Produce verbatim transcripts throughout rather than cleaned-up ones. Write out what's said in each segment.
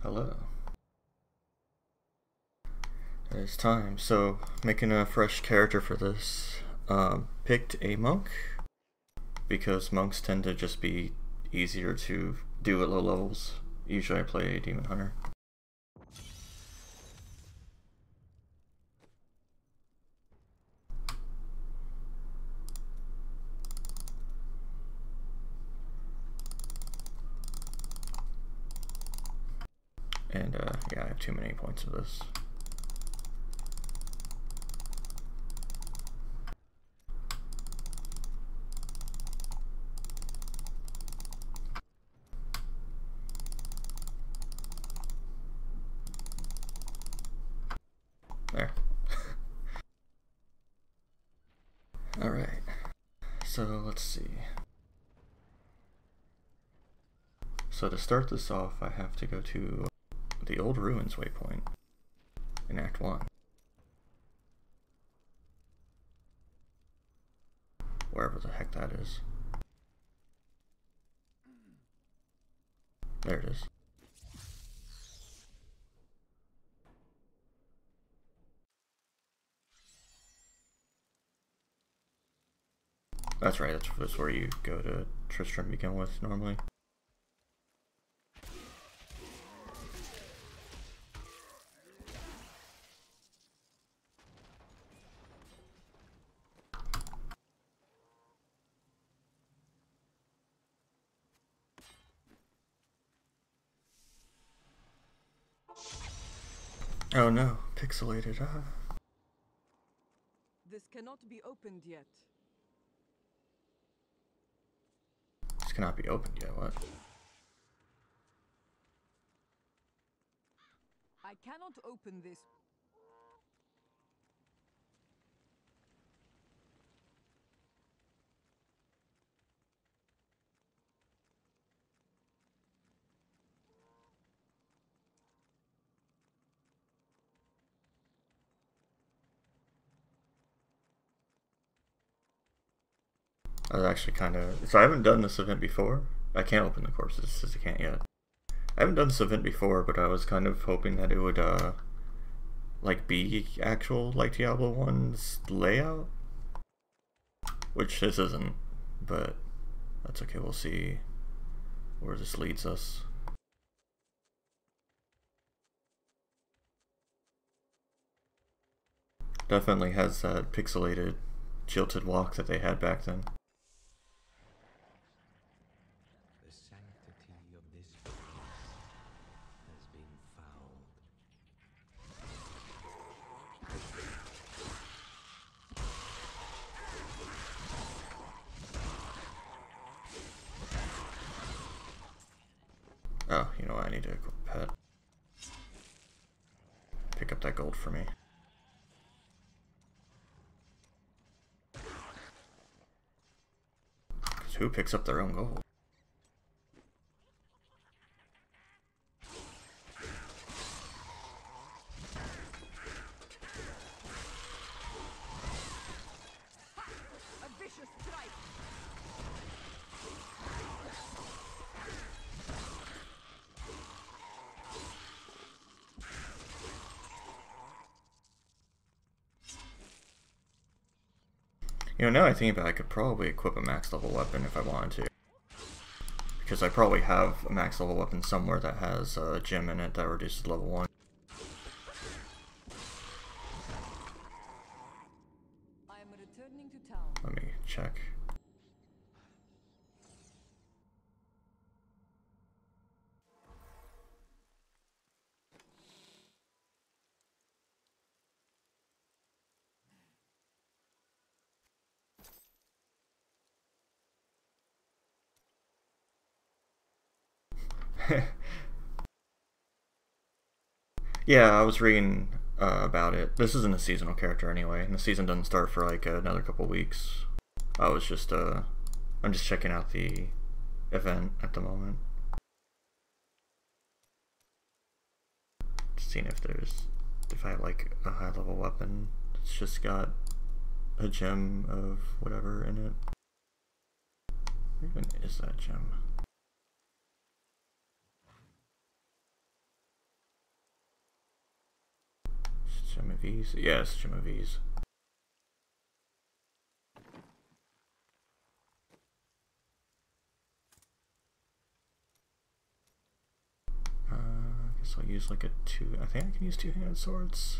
Hello. It's time. So, making a fresh character for this. Um, picked a monk because monks tend to just be easier to do at low levels. Usually I play a demon hunter. And uh, yeah, I have too many points of this. There. Alright. So let's see. So to start this off, I have to go to the Old Ruins waypoint in Act one. Wherever the heck that is. There it is. That's right, that's, that's where you go to Tristram begin with normally. Oh no, pixelated, ah. This cannot be opened yet. This cannot be opened yet, what? I cannot open this. I was actually kind of... So I haven't done this event before. I can't open the corpses, since I can't yet. I haven't done this event before, but I was kind of hoping that it would, uh... like, be actual, like, Diablo one's layout? Which this isn't, but that's okay, we'll see where this leads us. Definitely has that pixelated, jilted walk that they had back then. The sanctity of this place has been fouled. Oh, you know what, I need to equip a pet. Pick up that gold for me. Because who picks up their own gold? A vicious strike. You know, now I think about it, I could probably equip a max level weapon if I wanted to. Because I probably have a max level weapon somewhere that has a gem in it that reduces level one. I am returning to town. Let me check. Yeah, I was reading uh, about it. This isn't a seasonal character anyway, and the season doesn't start for like another couple weeks. I was just, uh, I'm just checking out the event at the moment. Just seeing if there's, if I have like a high level weapon that's just got a gem of whatever in it. Where even is that gem? Gemivese? Yes, Gemivese. Uh, I guess I'll use like a two. I think I can use two-handed swords.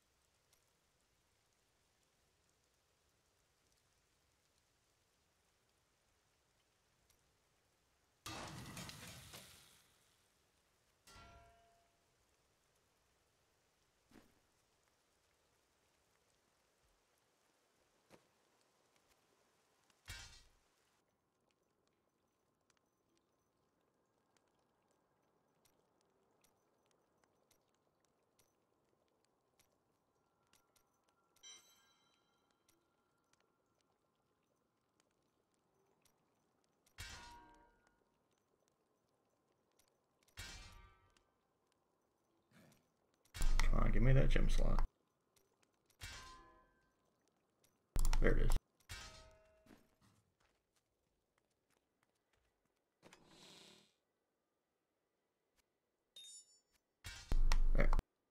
Come on, give me that gem slot. There it is. There.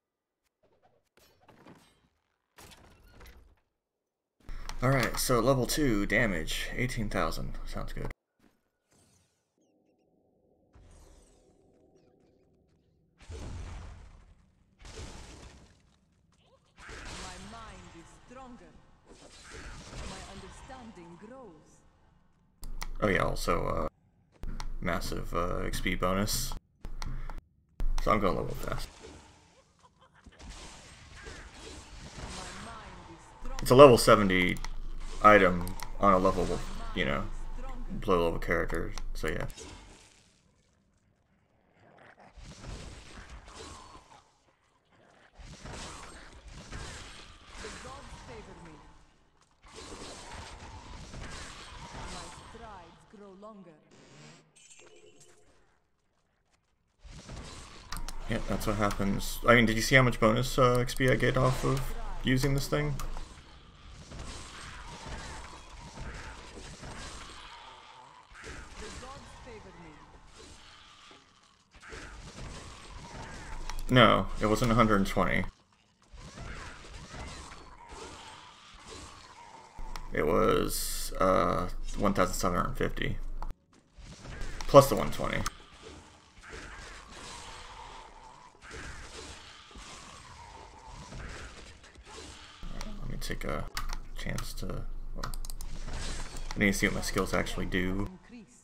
Alright, so level two damage, eighteen thousand. Sounds good. My mind is stronger. My understanding grows. Oh yeah, also uh, massive uh, X P bonus. So I'm going level fast. My mind is stronger. It's a level seventy item on a level, you know, low level character, so yeah. The gods favor me. My strides grow longer. Yeah, that's what happens. I mean, did you see how much bonus uh, X P I get off of using this thing? The gods favor me. No, it wasn't one hundred twenty. It was uh, one thousand seven hundred fifty. Plus the one hundred twenty. Let me take a chance to... Well, I need to see what my skills actually do. Increased.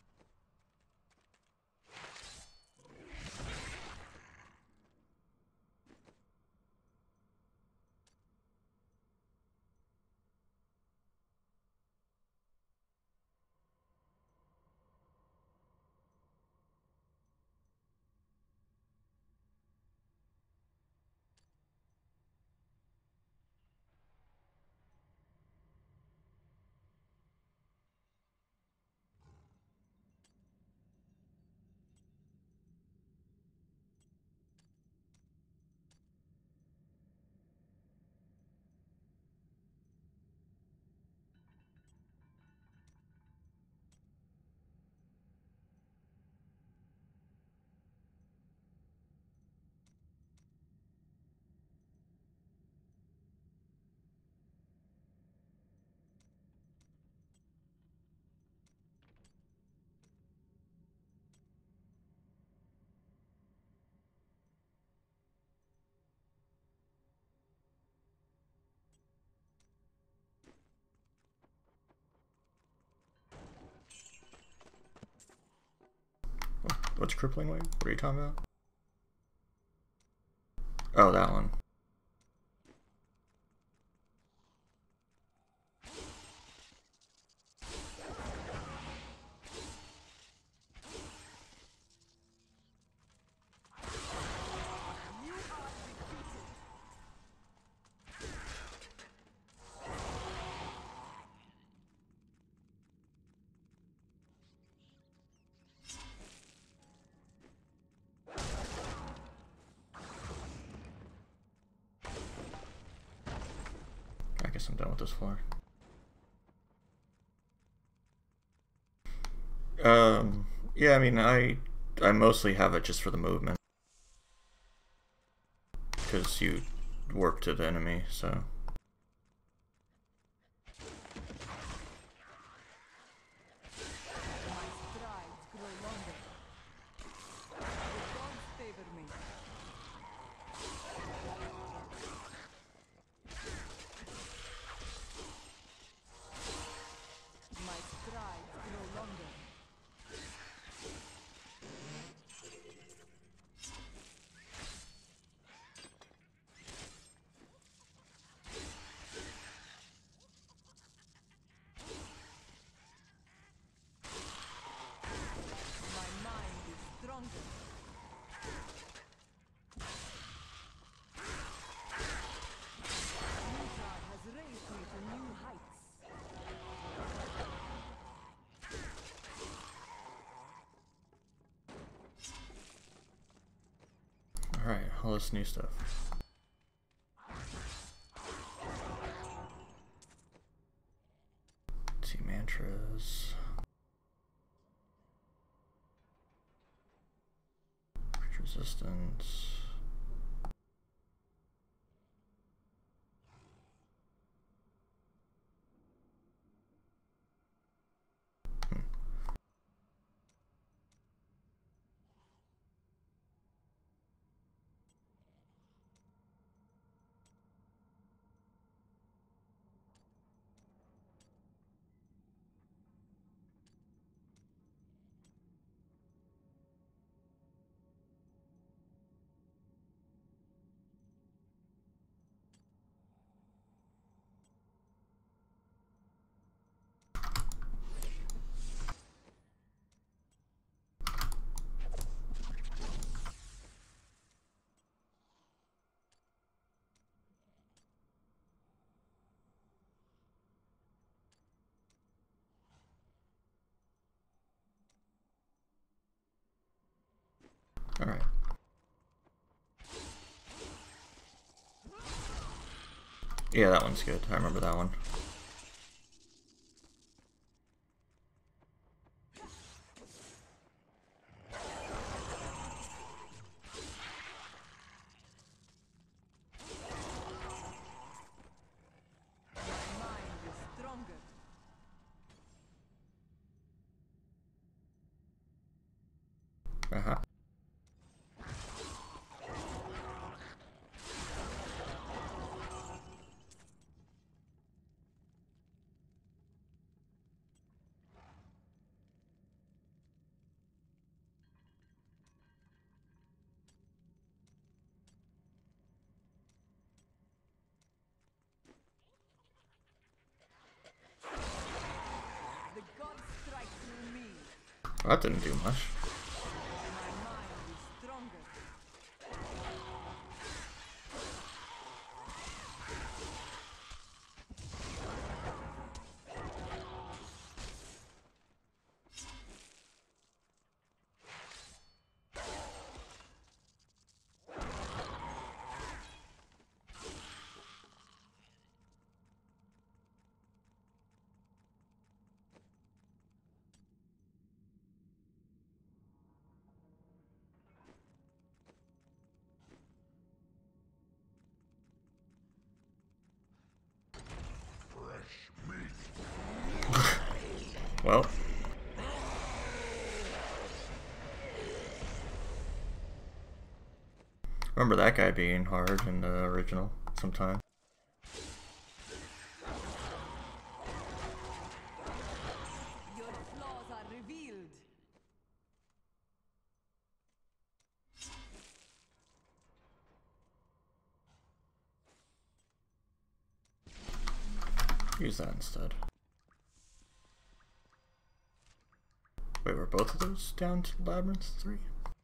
What's crippling wave? What are you talking about? Oh, that one. I guess I'm done with this floor. Um, yeah, I mean, I I mostly have it just for the movement. Because you warp to the enemy, so. My strides grow longer. The gods favor me. My strides grow longer. My mind is stronger. Utah has raised me to new heights. Alright, all this new stuff. Let's see, mantras. Resistance. Hmm. Alright. Yeah, that one's good. I remember that one. My mind is stronger. Uh-huh. The gods strike through me. Well, that didn't do much. My mind is stronger. Well. Remember that guy being hard in the original sometime. Your flaws are revealed. Use that instead. Wait, were both of those down to Labyrinth three?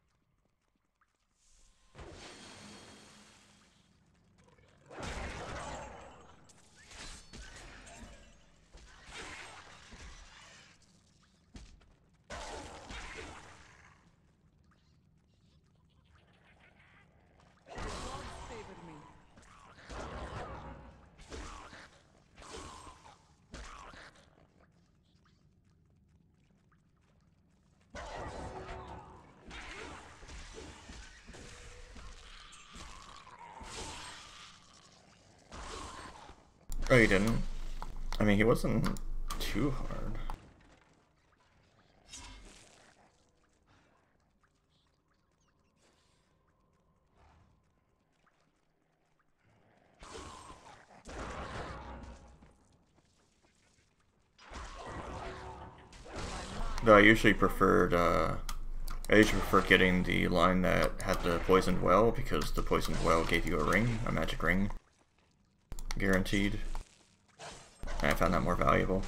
The gods favor me. Oh, you didn't? I mean, he wasn't too hard. Though I usually preferred, uh, I usually prefer getting the line that had the poisoned well, because the poisoned well gave you a ring, a magic ring, guaranteed. And I found that more valuable.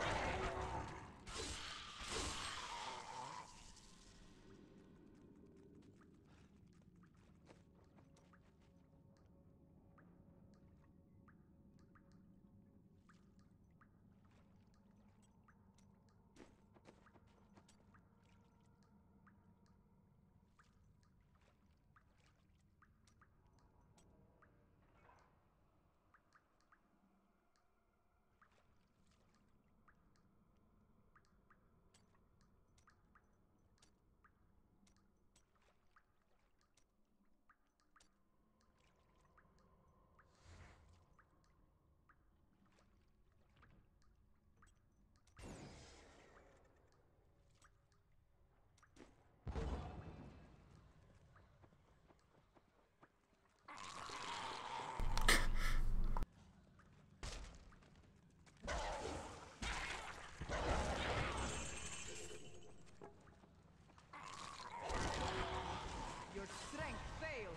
Your strength fails.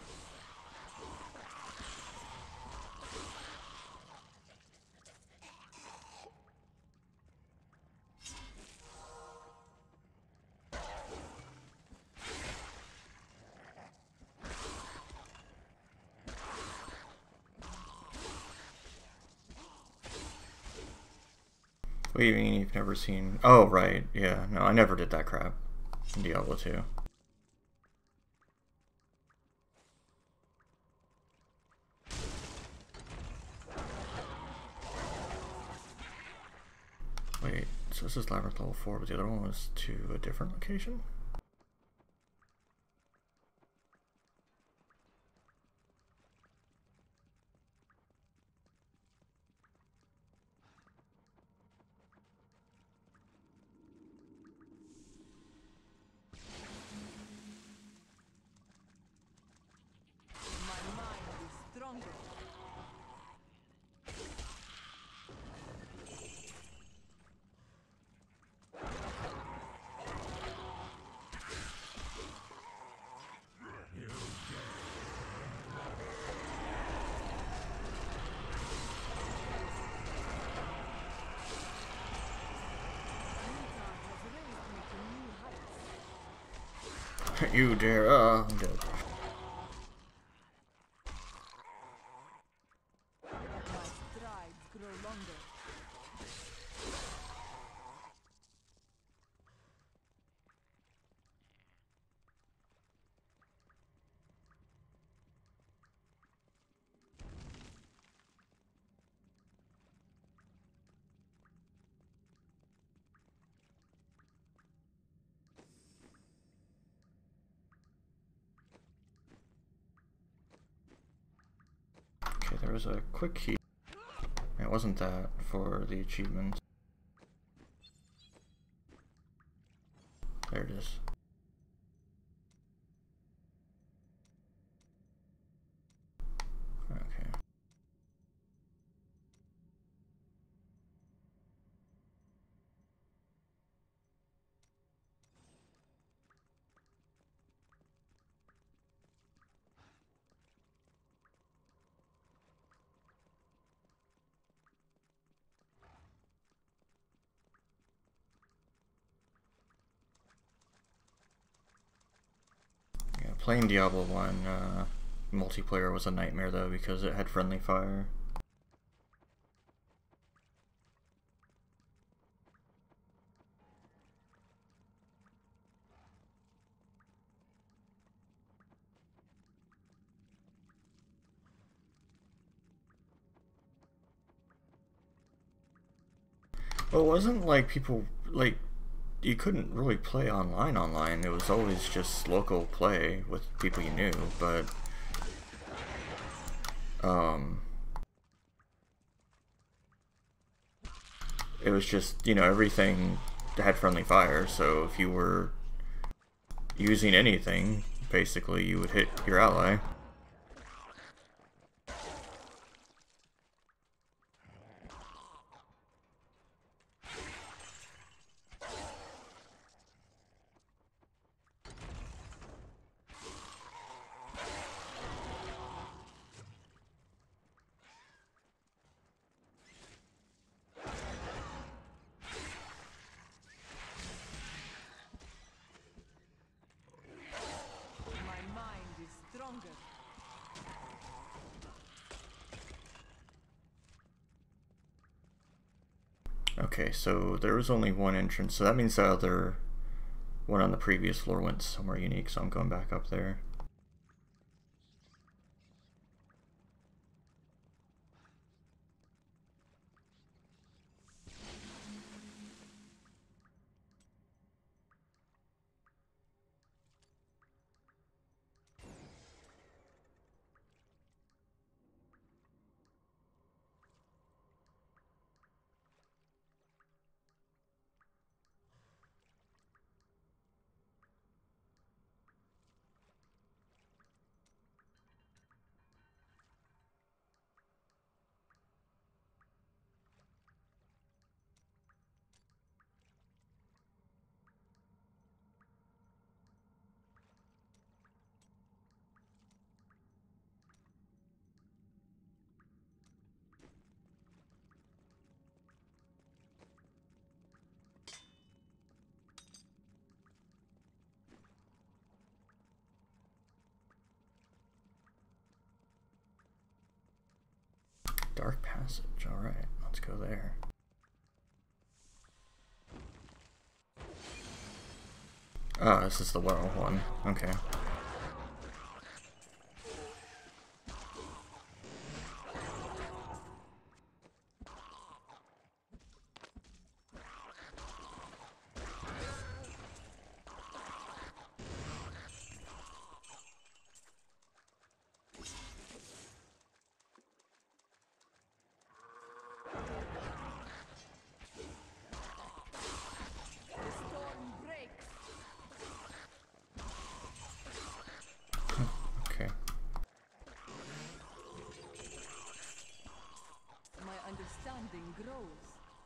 What do you mean you've never seen... Oh, right, yeah, no, I never did that crap in Diablo two. Wait, so this is Labyrinth level four, but the other one was to a different location? My mind is stronger. You dare, uh, I'm dead. My strides grow longer. Okay, there was a quick key. It wasn't that for the achievement. There it is. Okay. Yeah, playing Diablo one uh, multiplayer was a nightmare though because it had friendly fire. Well, it wasn't like people, like, you couldn't really play online online. It was always just local play with people you knew, but, um, it was just, you know, everything had friendly fire, so if you were using anything, basically you would hit your ally. Okay, so there was only one entrance, so that means the other one on the previous floor went somewhere unique, so I'm going back up there. Dark Passage, alright, let's go there. Ah, oh, this is the well one, okay. Understanding grows.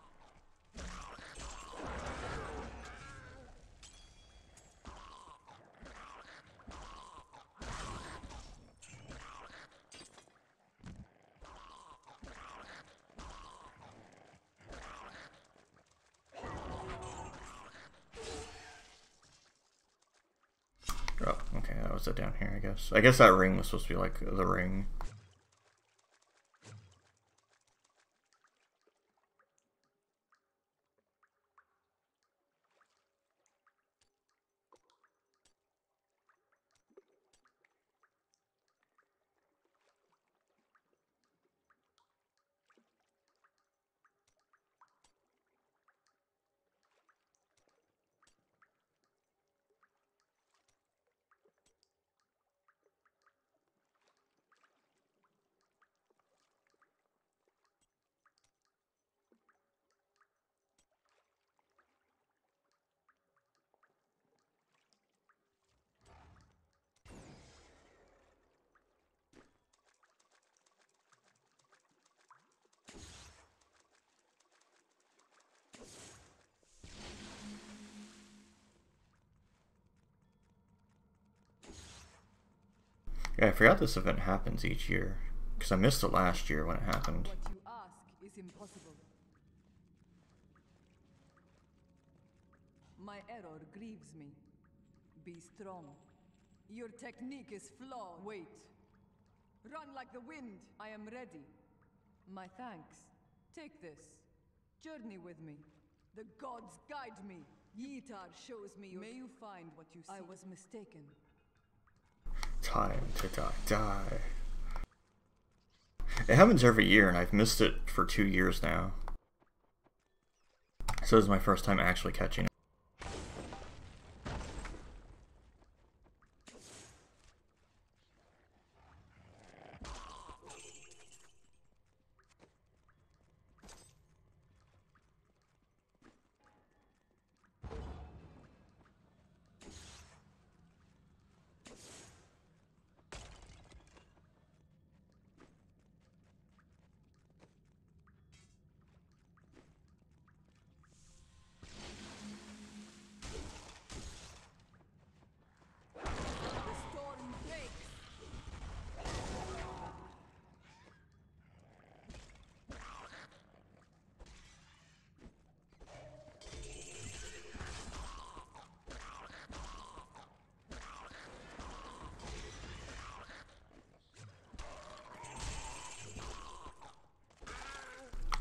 Oh, okay, that was it down here, I guess. I guess that ring was supposed to be like the ring. Yeah, I forgot this event happens each year, because I missed it last year when it happened. What you ask is impossible. My error grieves me. Be strong. Your technique is flawed. Wait. Run like the wind. I am ready. My thanks. Take this. Journey with me. The gods guide me. Yitar shows me your... May you find what you seek. I was mistaken. Time to die, die. It happens every year, and I've missed it for two years now. So this is my first time actually catching it.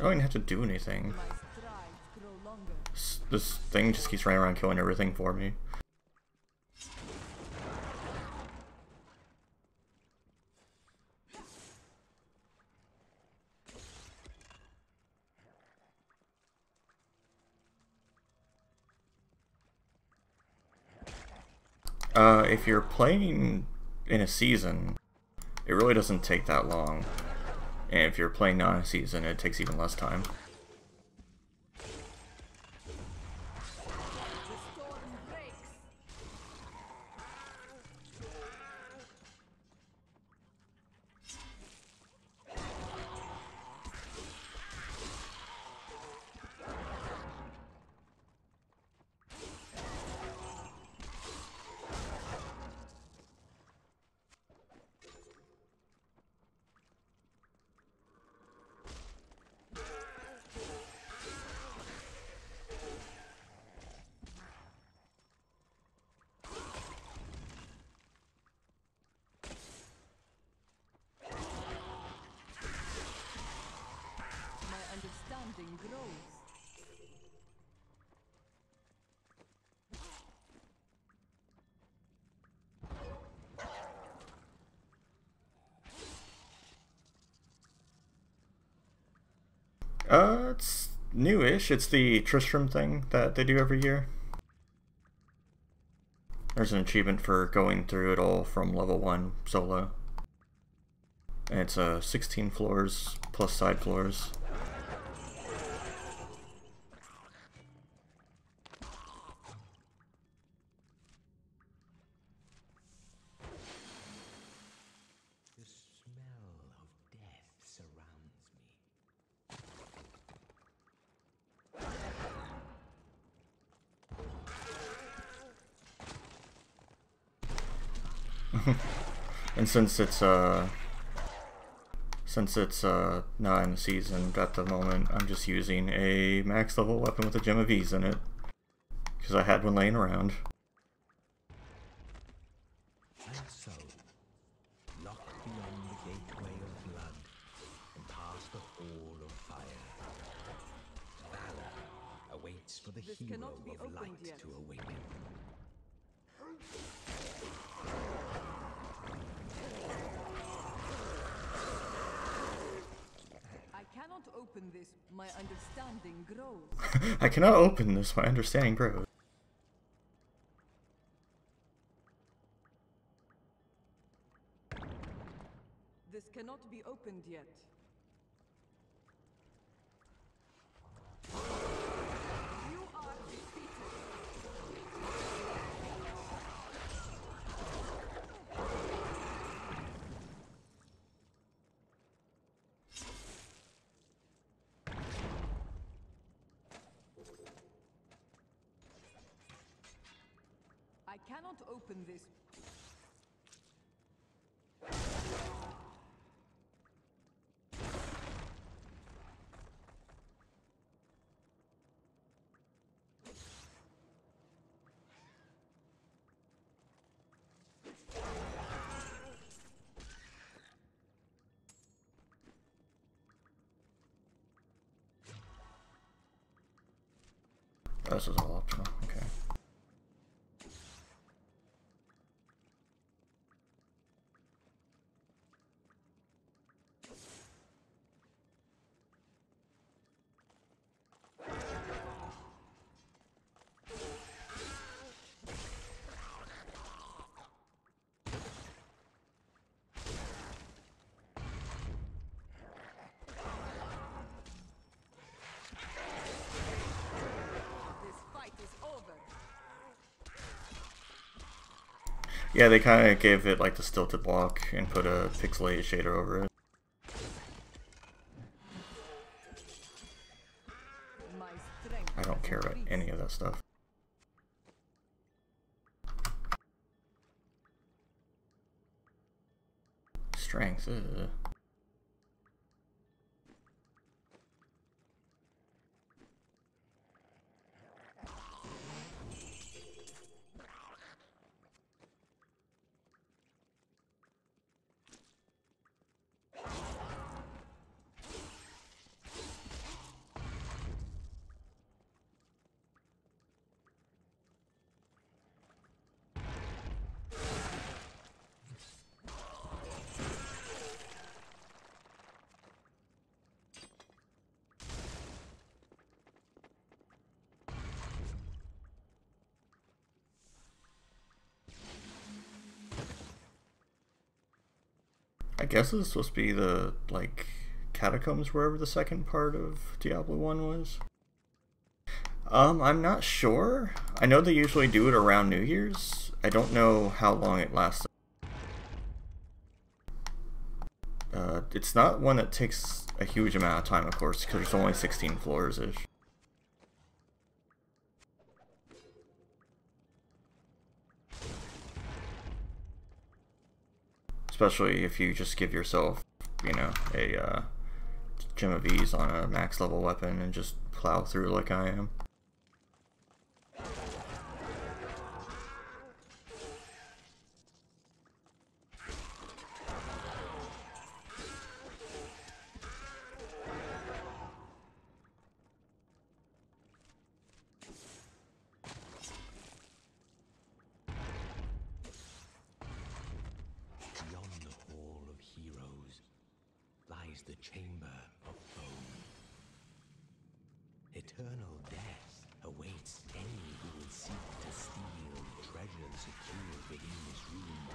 don't even have to do anything. My strides grow longer. This, this thing just keeps running around killing everything for me. Uh, if you're playing in a season, it really doesn't take that long. And if you're playing non a season, it takes even less time. The storm breaks. My understanding grows. Uh, it's newish. It's the Tristram thing that they do every year. There's an achievement for going through it all from level one solo. And it's uh, sixteen floors plus side floors. The smell of death surrounds me. And since it's uh since it's uh not in the season at the moment, I'm just using a max level weapon with a gem of ease in it. Because I had one laying around. And so, locked beyond the gateway of blood and past the hall of fire, valor awaits for the This hero cannot be of opened light yet. to awaken. I cannot open this. My understanding grows. I cannot open this, my understanding grows. This cannot be opened yet. You are defeated. I cannot open this. This is all optional, okay. This fight is over. Yeah, they kind of gave it like the stilted block and put a pixelated shader over it. My strength. I don't has care about increased. any of that stuff. Strength, ugh. I guess this is supposed to be the, like, catacombs wherever the second part of Diablo one was. Um, I'm not sure. I know they usually do it around New Year's. I don't know how long it lasts. Uh, it's not one that takes a huge amount of time, of course, because there's only sixteen floors-ish. Especially if you just give yourself, you know, a uh, Gem of Ease on a max level weapon and just plow through like I am. The chamber of bone. Eternal death awaits any who will seek to steal treasures secured within this room.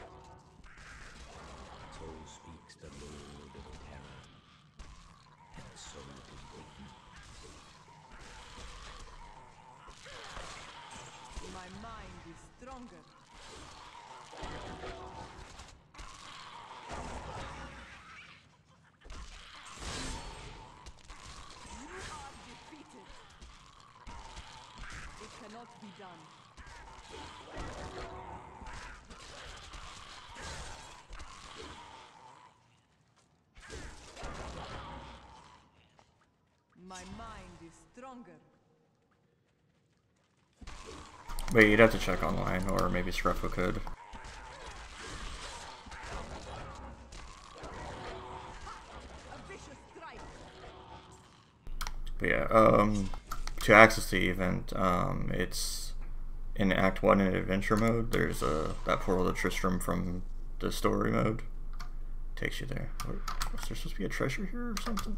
So speaks the Lord of Terror, and so it is written. My mind is stronger. Cannot be done. My mind is stronger. Wait, you'd have to check online, or maybe Scruffo could. But yeah, um... to access the event, um, it's in Act one in Adventure mode. There's a that portal to Tristram from the story mode. Takes you there. Was there supposed to be a treasure here or something?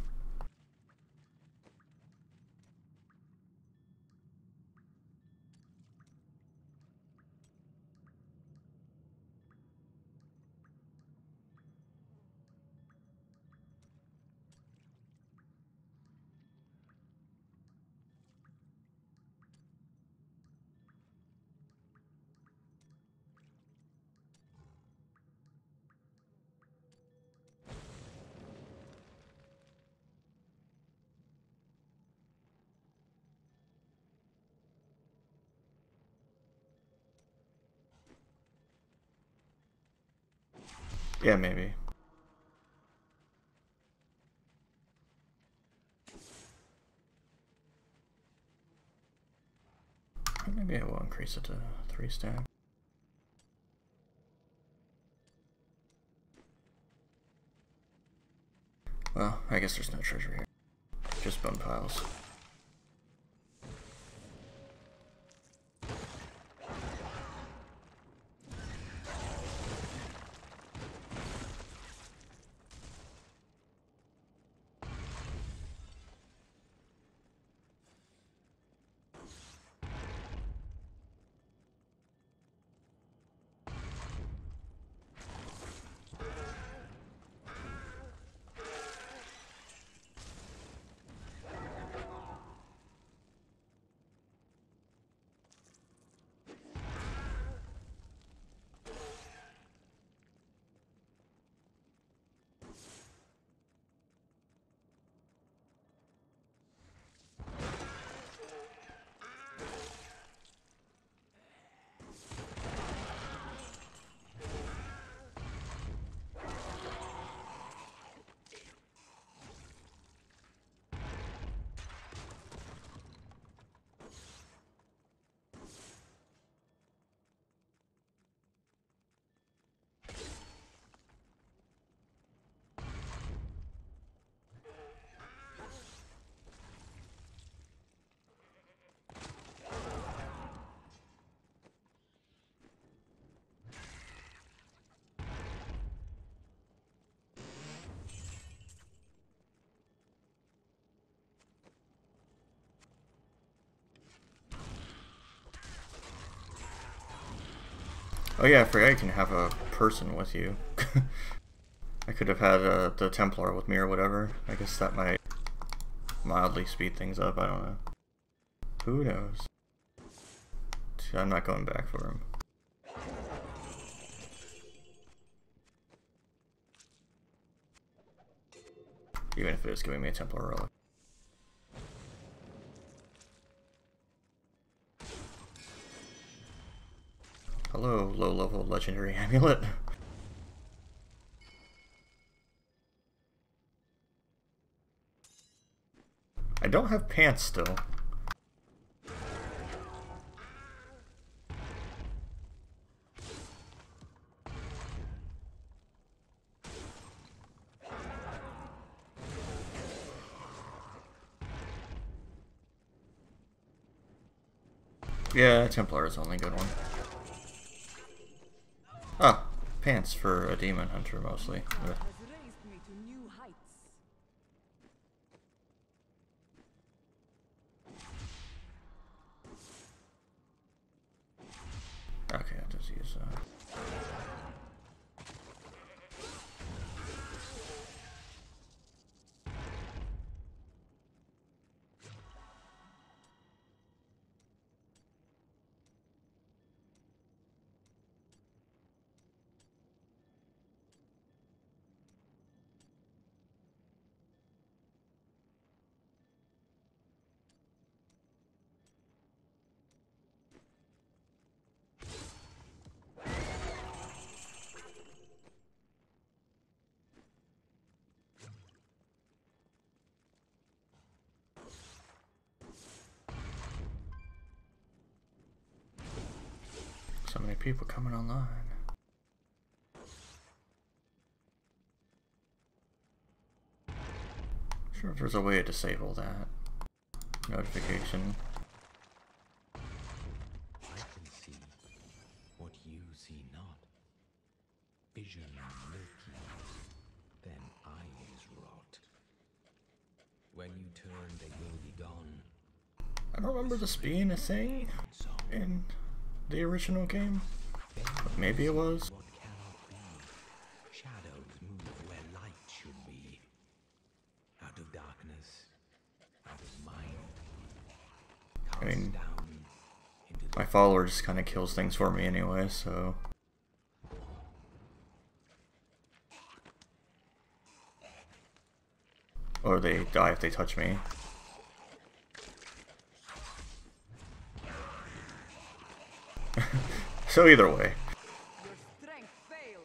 Yeah, maybe. Maybe I will increase it to three stack. Well, I guess there's no treasure here. Just bone piles. Oh yeah, I forgot you can have a person with you. I could have had uh, the Templar with me or whatever. I guess that might mildly speed things up, I don't know. Who knows? I'm not going back for him. Even if it is giving me a Templar relic. Hello, low-level legendary amulet. I don't have pants still. Yeah, Templar is the only good one. Ah, pants for a demon hunter mostly. Ugh. Okay, I'll just use that. So many people coming online. Sure if there's a way to disable that notification. I can see what you see not. Vision milky, then eyes rot. When you turn, they will be gone. I don't remember this being a thing in the original game. But maybe it was. What cannot be. Shadows move where light should be. Out of darkness, out of mind. I mean, down into the my follower just kind of kills things for me anyway, so. Or they die if they touch me. So either way. Your strength fails.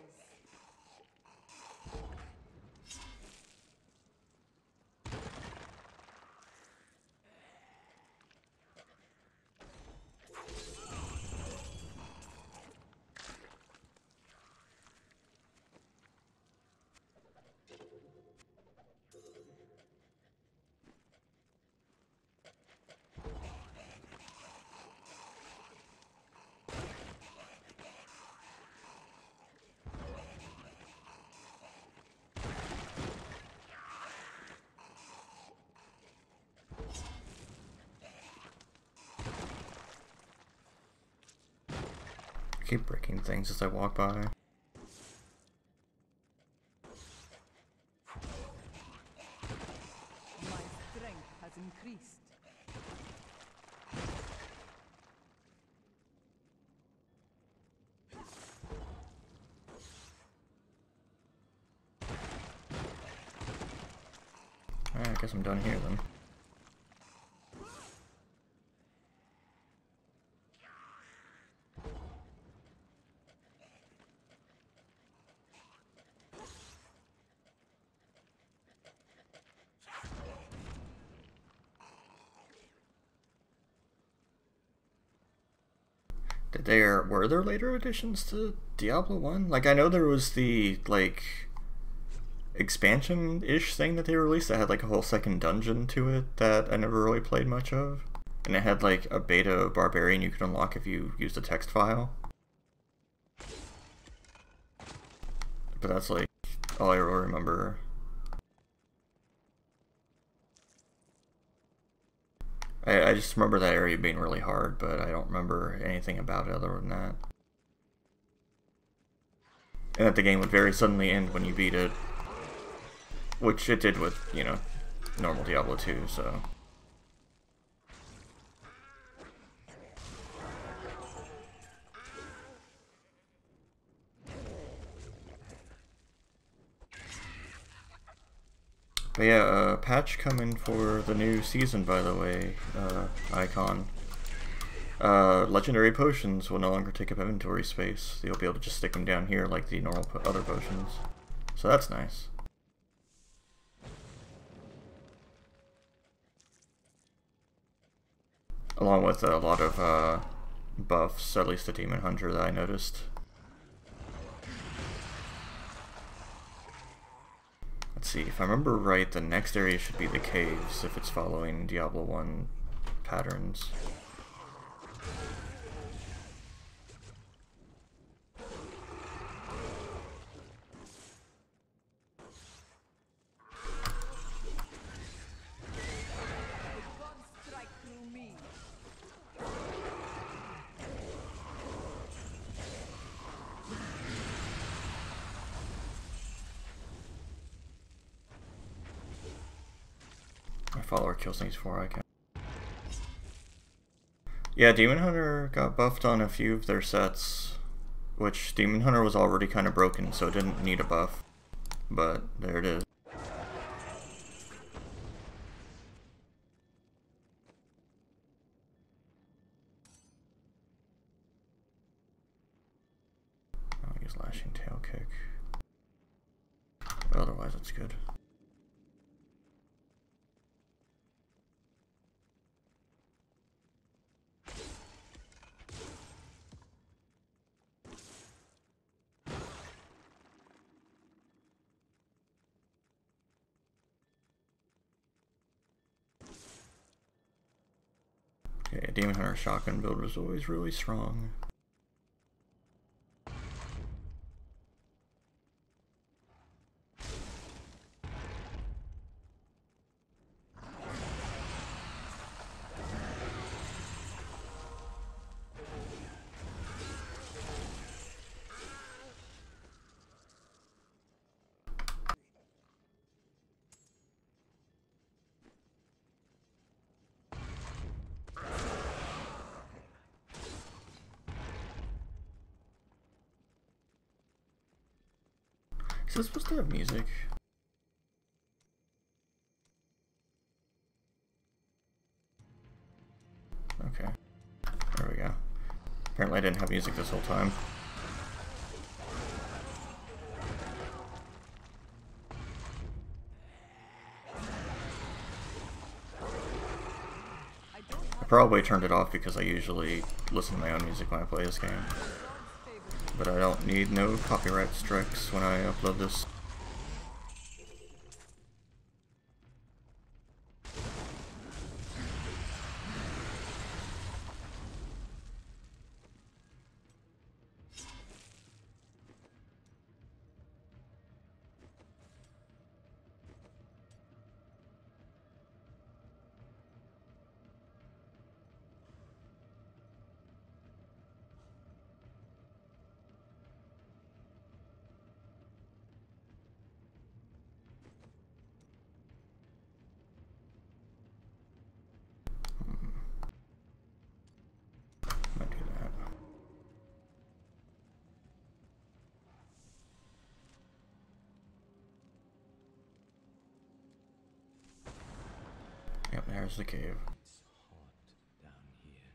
I keep breaking things as I walk by. My strength has increased. Alright, I guess I'm done here then. Did there were there later additions to Diablo one? Like I know there was the like expansion-ish thing that they released that had like a whole second dungeon to it that I never really played much of. And it had like a beta barbarian you could unlock if you used a text file. But that's like all I really remember. I, I just remember that area being really hard, but I don't remember anything about it other than that. and that the game would very suddenly end when you beat it, which it did with, you know, normal Diablo two, so... But yeah, uh, patch coming for the new season, by the way, uh, Icon. Uh, legendary potions will no longer take up inventory space. You'll be able to just stick them down here like the normal po other potions. So that's nice. Along with a lot of uh, buffs, at least the Demon Hunter that I noticed. Let's see, if I remember right, the next area should be the caves, if it's following Diablo one patterns. My follower kills things before I can. Yeah, Demon Hunter got buffed on a few of their sets, which Demon Hunter was already kind of broken, so it didn't need a buff. But there it is. I'll use Lashing Tail Kick. But otherwise, it's good. Okay, Demon Hunter shotgun build was always really strong. Is this supposed to have music? Okay. There we go. Apparently I didn't have music this whole time. I probably turned it off because I usually listen to my own music when I play this game. But I don't need no copyright strikes when I upload this. Might do that. Yep, there's the cave. It's hot down here.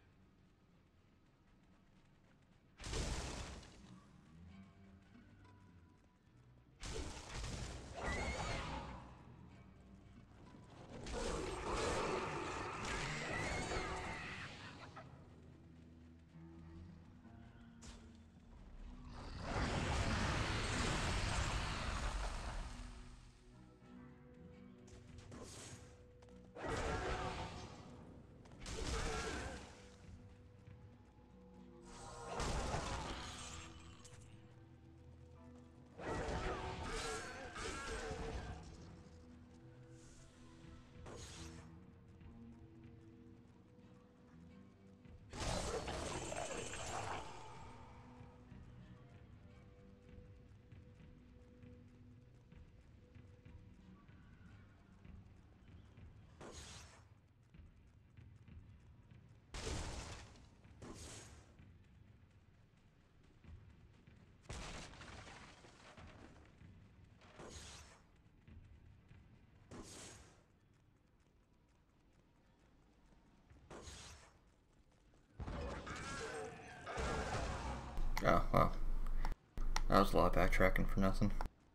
Oh, well. That was a lot of backtracking for nothing.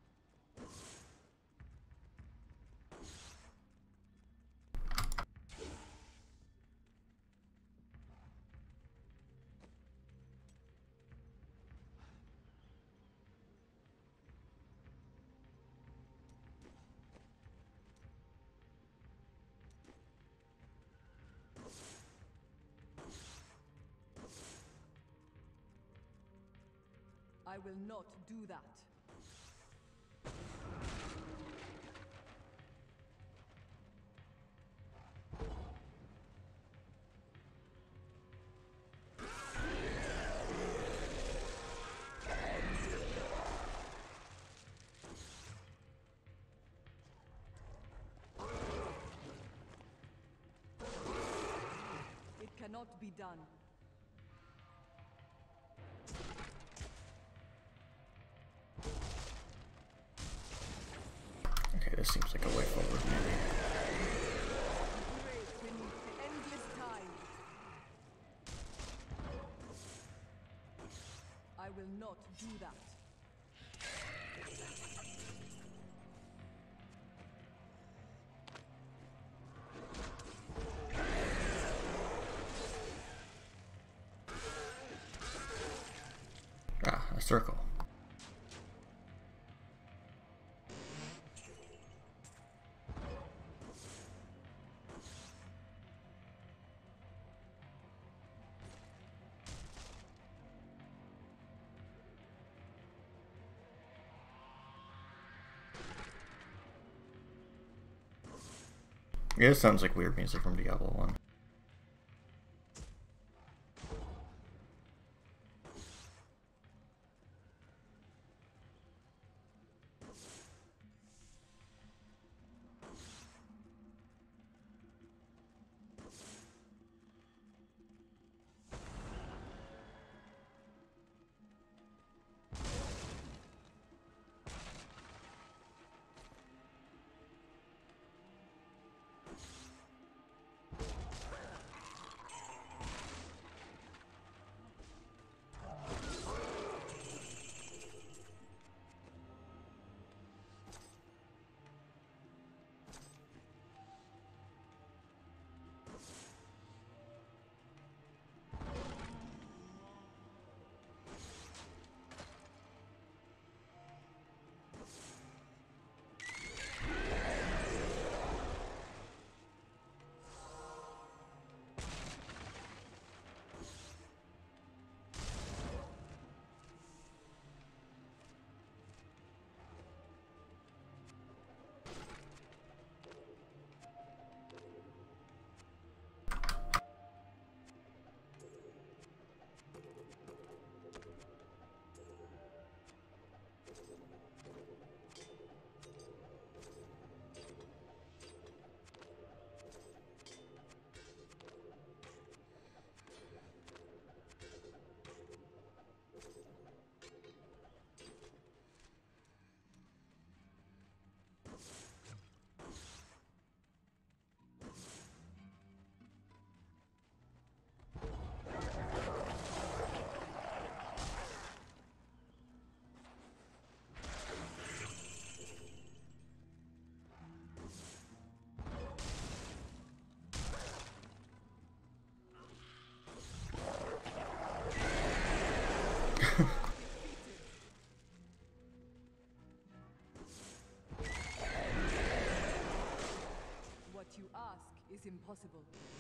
I will not do that. It cannot be done. Okay, this seems like a way forward, maybe. Great beneath the endless tide. I will not do that. Ah, a circle. Yeah, it sounds like weird music from Diablo one. What you ask is impossible.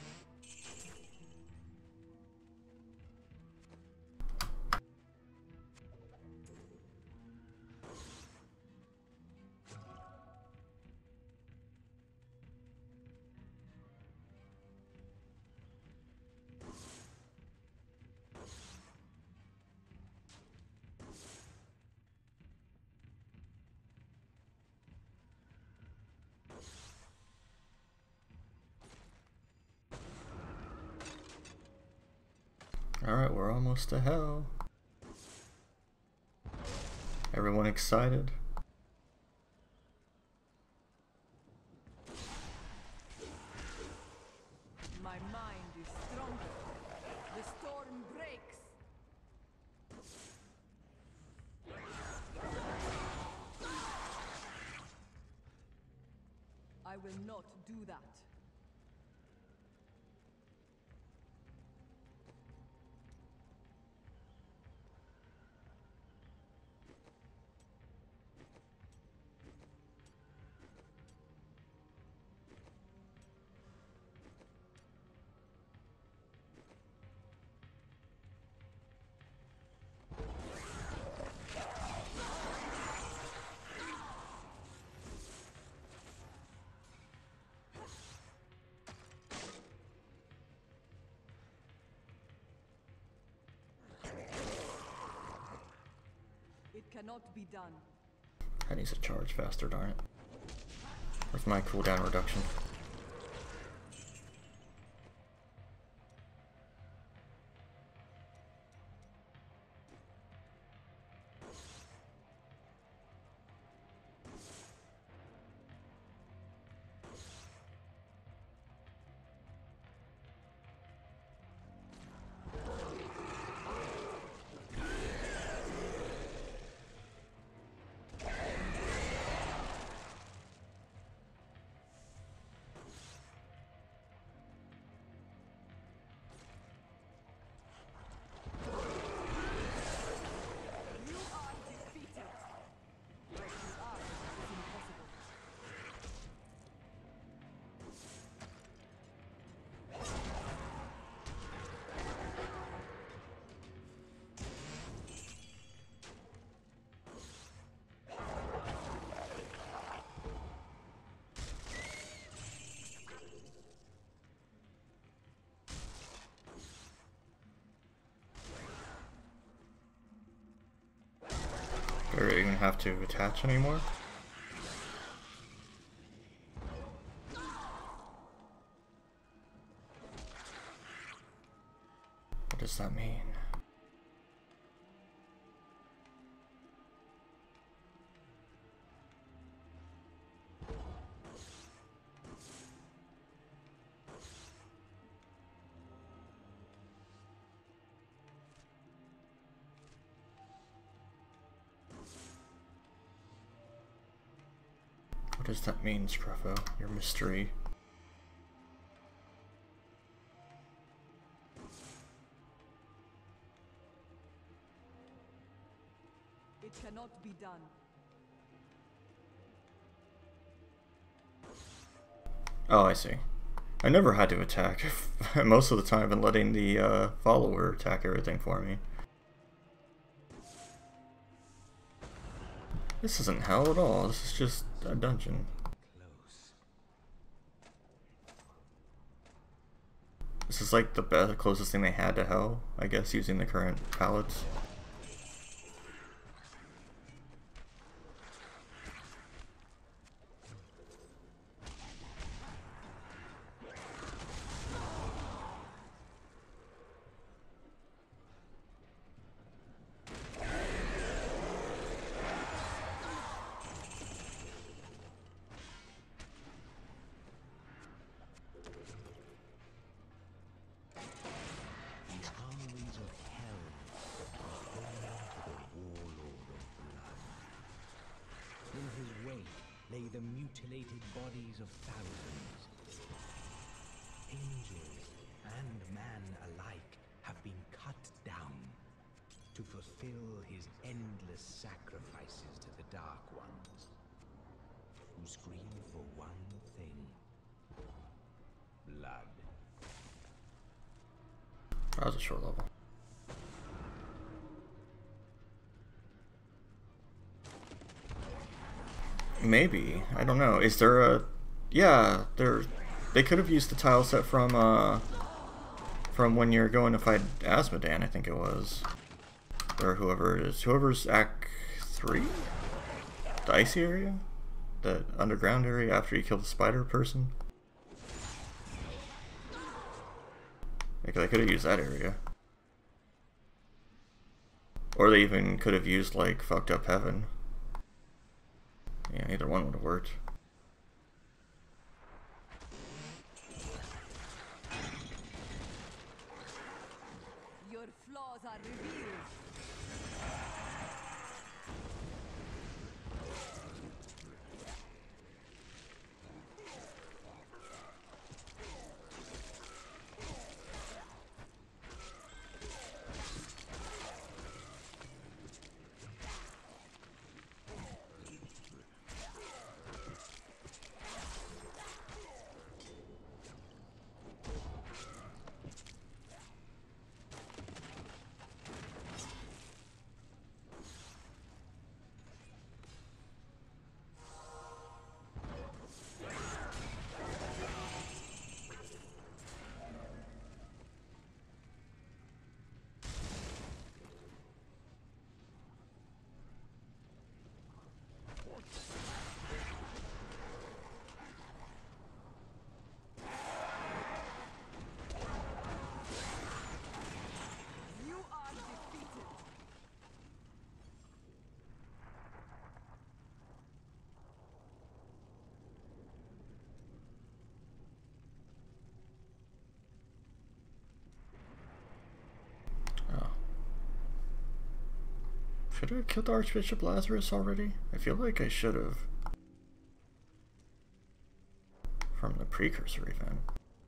Alright, we're almost to hell. Everyone excited? My mind is stronger. The storm breaks. will not do that. It cannot be done. That needs to charge faster, darn it. Where's my cooldown reduction? Do I even have to attach anymore? What does that mean? What does that mean, Scruffo? Your mystery. It cannot be done. Oh, I see. I never had to attack. Most of the time I've been letting the uh, follower attack everything for me. This isn't hell at all, this is just a dungeon. Close. This is like the best, closest thing they had to hell, I guess, using the current palettes. Lay the mutilated bodies of thousands. Angels and man alike have been cut down to fulfill his endless sacrifices to the Dark Ones, who scream for one thing: blood. That was a short level. Maybe. I don't know. Is there a... Yeah, there... They could have used the tile set from, uh... from when you're going to fight Asmodan, I think it was. Or whoever it is. Whoever's Act three? The icy area? The underground area after you kill the spider person? Like, they could have used that area. Or they even could have used, like, Fucked Up Heaven. Yeah, either one would have worked. Your flaws are revealed. Could I have killed Archbishop Lazarus already? I feel like I should have. From the precursor event.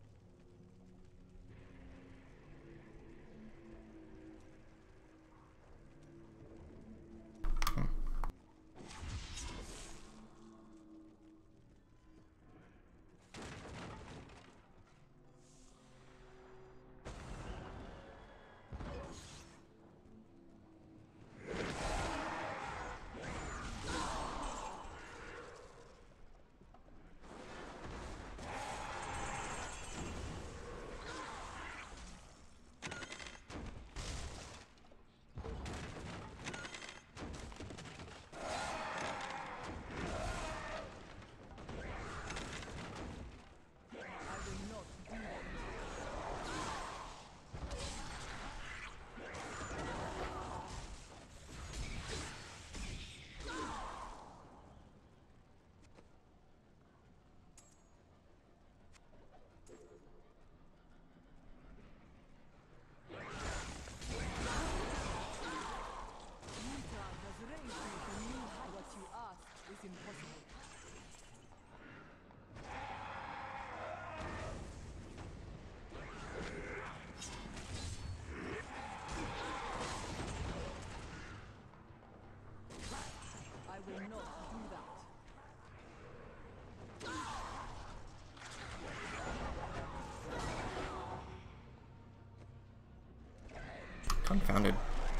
Confounded.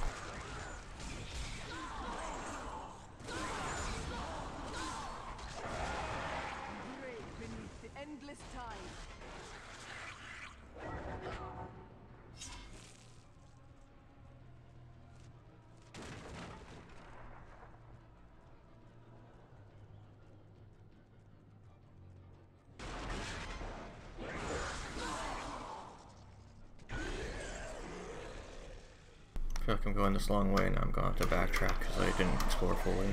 Brave beneath the endless tide. I feel like I'm going this long way and I'm going to have to backtrack because I didn't explore fully.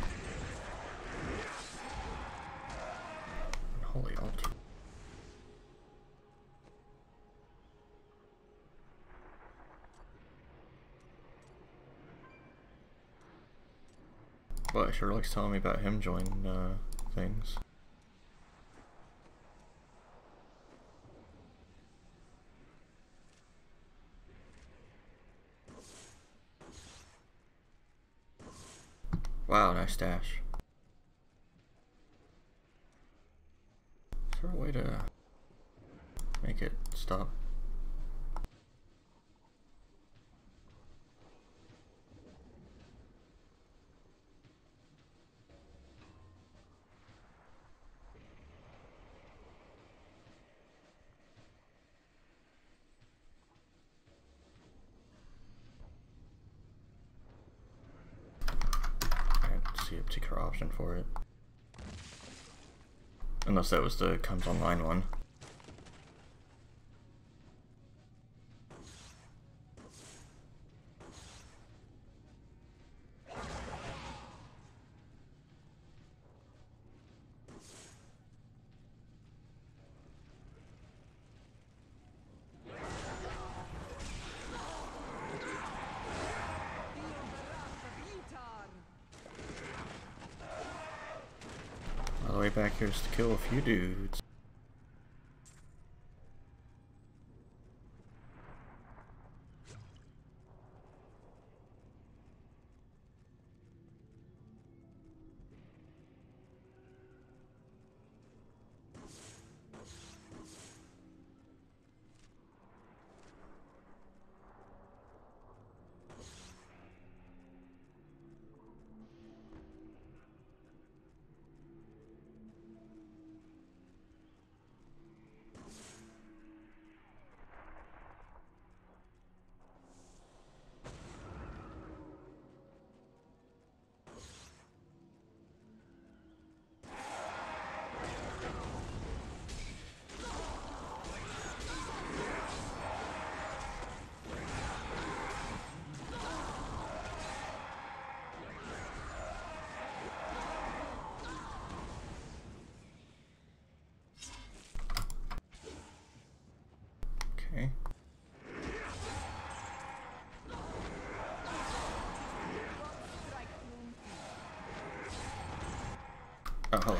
Holy altar. Well, sure likes telling me about him joining uh, things. Wow, nice dash. Is there a way to make it stop? I don't see a particular option for it. Unless that was the comes online one. All the way back here is to kill a few dudes. Oh, hello.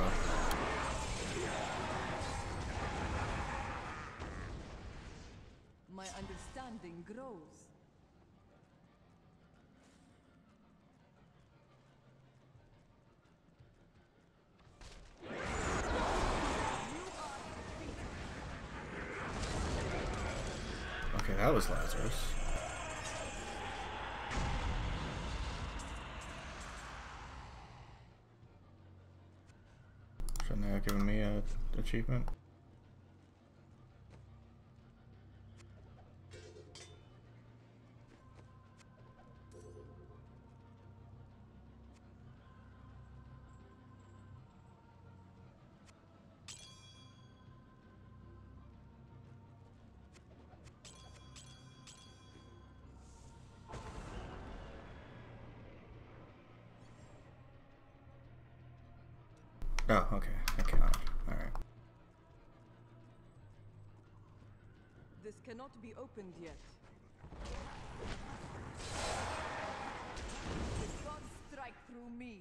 My understanding grows. Okay, that was Lazarus. Shouldn't they have given me a achievement? Oh, okay. I cannot. Alright. This cannot be opened yet. The gods strike through me.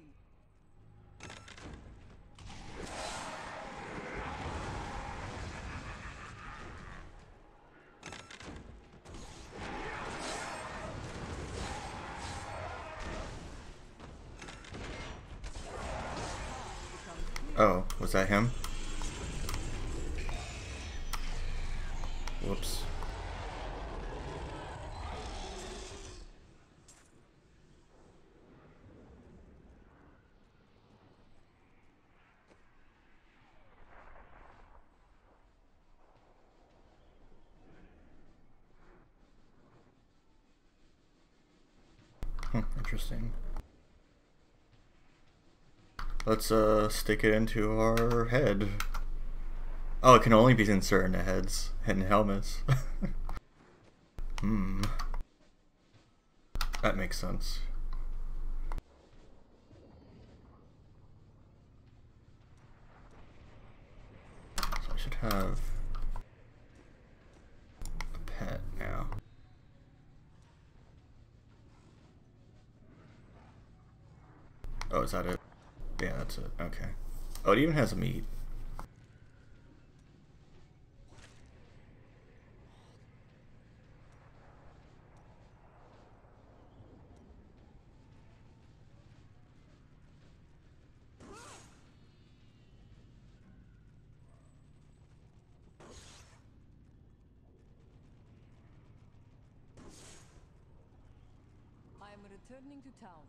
Oh, was that him? Whoops. Hmm, interesting. Let's uh stick it into our head. Oh, it can only be inserted into heads and helmets. Hmm. That makes sense. So I should have a pet now. Oh, is that it? Yeah, that's it. Okay. Oh, it even has a meat. I am returning to town.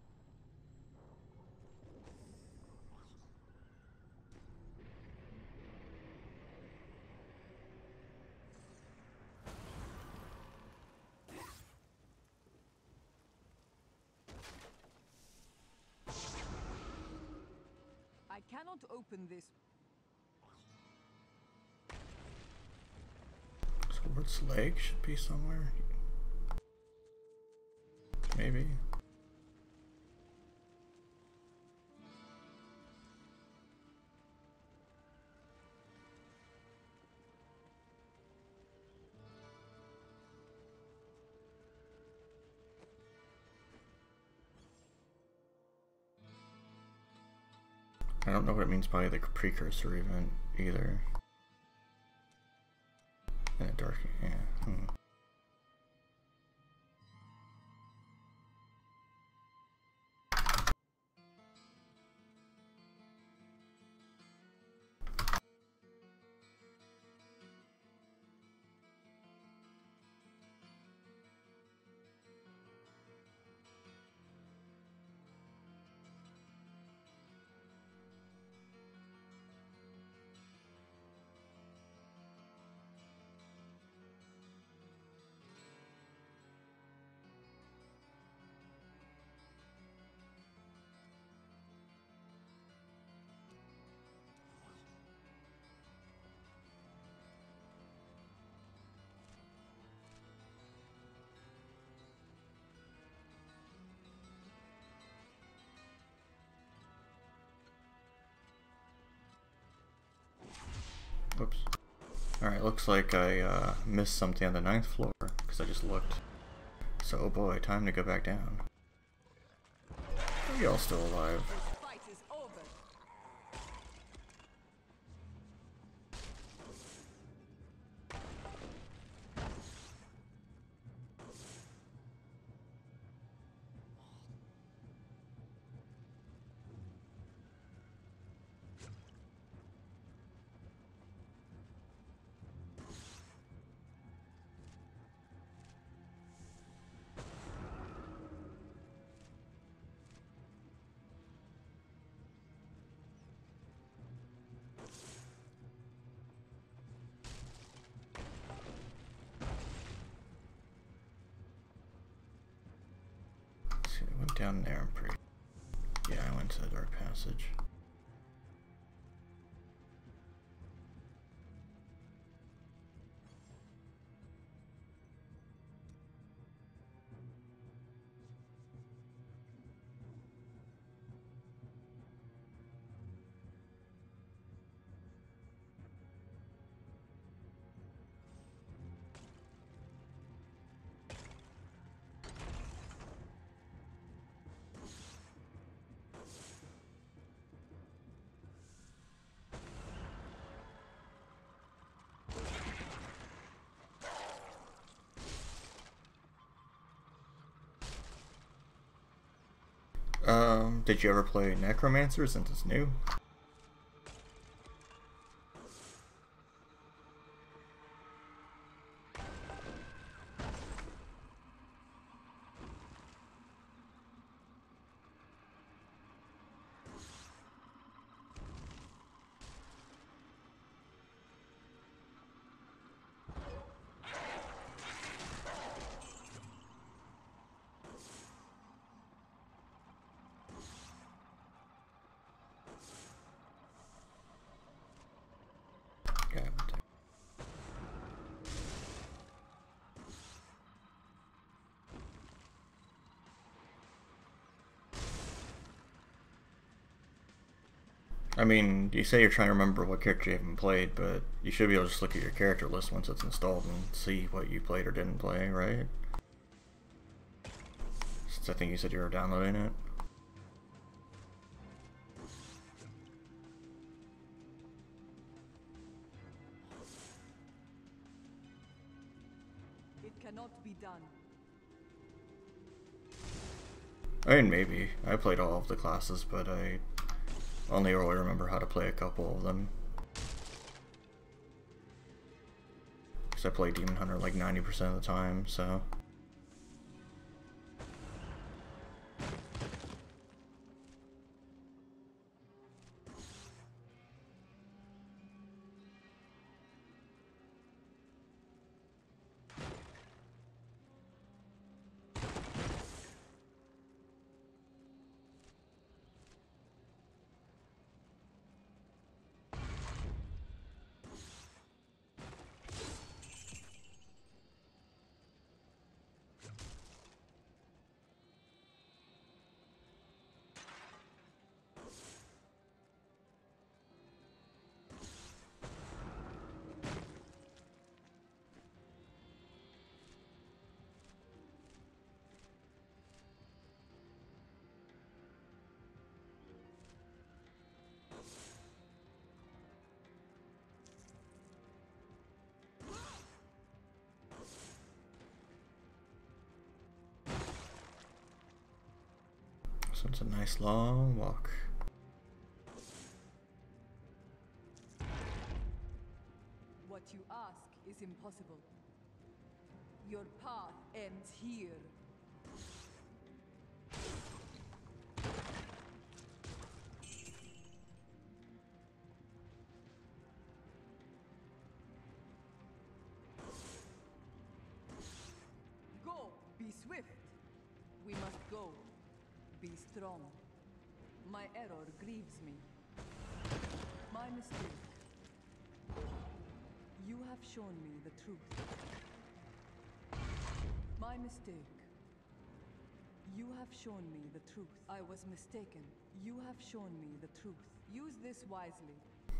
I cannot open this. Sword's leg should be somewhere. Maybe. I don't know what it means by the precursor event either. In a dark, yeah. Hmm. Whoops. Alright, looks like I uh, missed something on the ninth floor, because I just looked. So, oh boy, time to go back down. Are y'all still alive? This fight is over. down there, I'm pretty... Yeah, I went to the dark passage. Um, did you ever play Necromancer since it's new? Yeah. I mean, you say you're trying to remember what character you haven't played, but you should be able to just look at your character list once it's installed and see what you played or didn't play, right? Since I think you said you were downloading it. It cannot be done. I mean, maybe. I played all of the classes, but I only really remember how to play a couple of them. Because I play Demon Hunter like ninety percent of the time, so... So it's a nice long walk. What you ask is impossible. Your path ends here. Go, be swift. We must go. Be strong. My error grieves me. My mistake. You have shown me the truth. My mistake. You have shown me the truth. I was mistaken. You have shown me the truth. Use this wisely.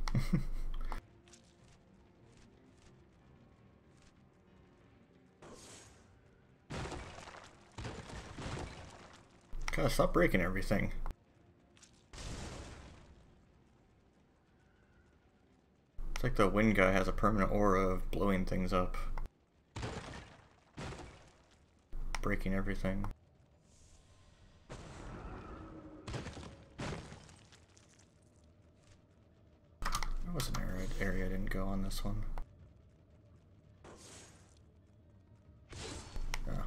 God, stop breaking everything. It's like the wind guy has a permanent aura of blowing things up. Breaking everything. There was an area, area I didn't go on this one. Oh.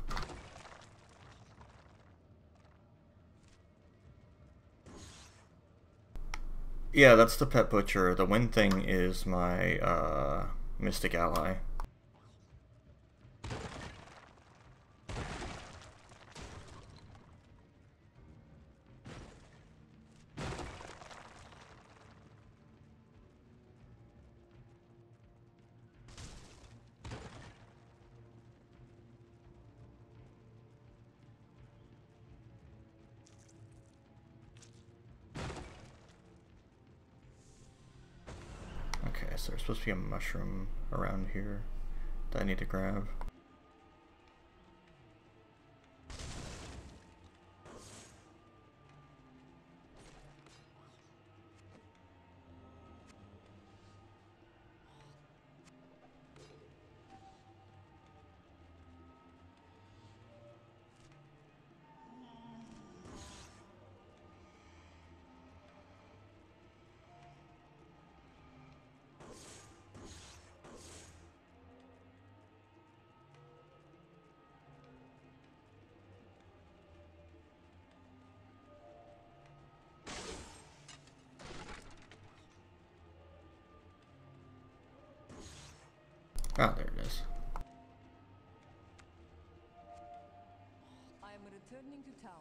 Yeah, that's the pet butcher. The wind thing is my uh, mystic ally. so there's supposed to be a mushroom around here that I need to grab. Ah, there it is. I am returning to town.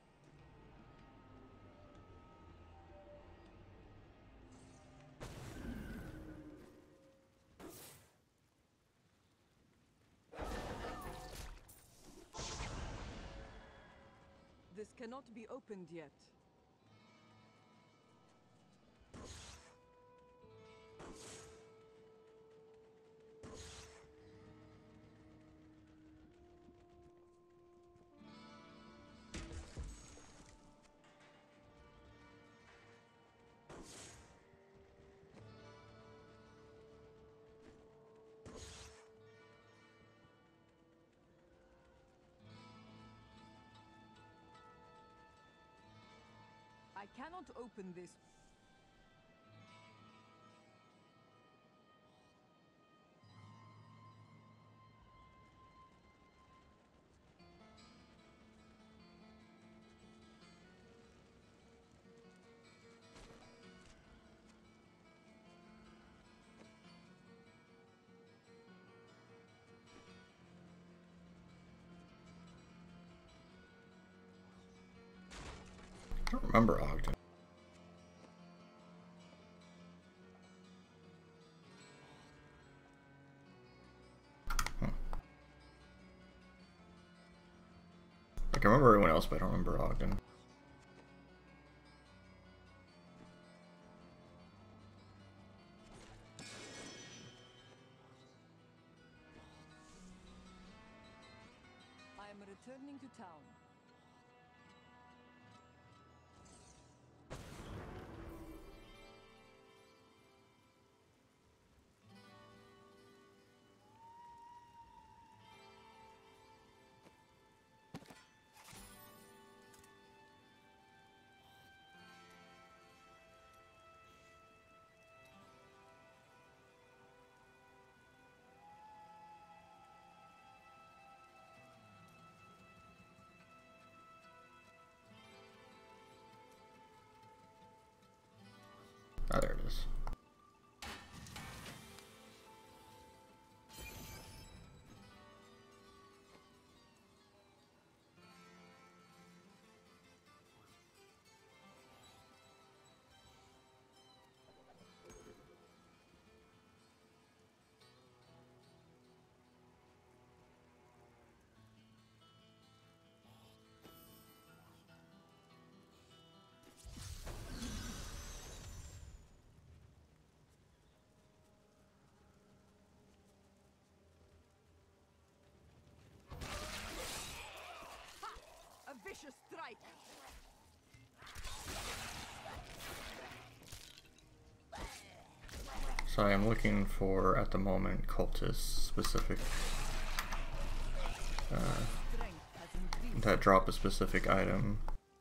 This cannot be opened yet. I cannot open this. I don't remember Ogden. Huh. I can remember everyone else, but I don't remember Ogden. I am returning to town. Ah, there it is. A vicious strike. So I am looking for, at the moment, cultist specific. Uh, Strength has increased. that drop a specific item.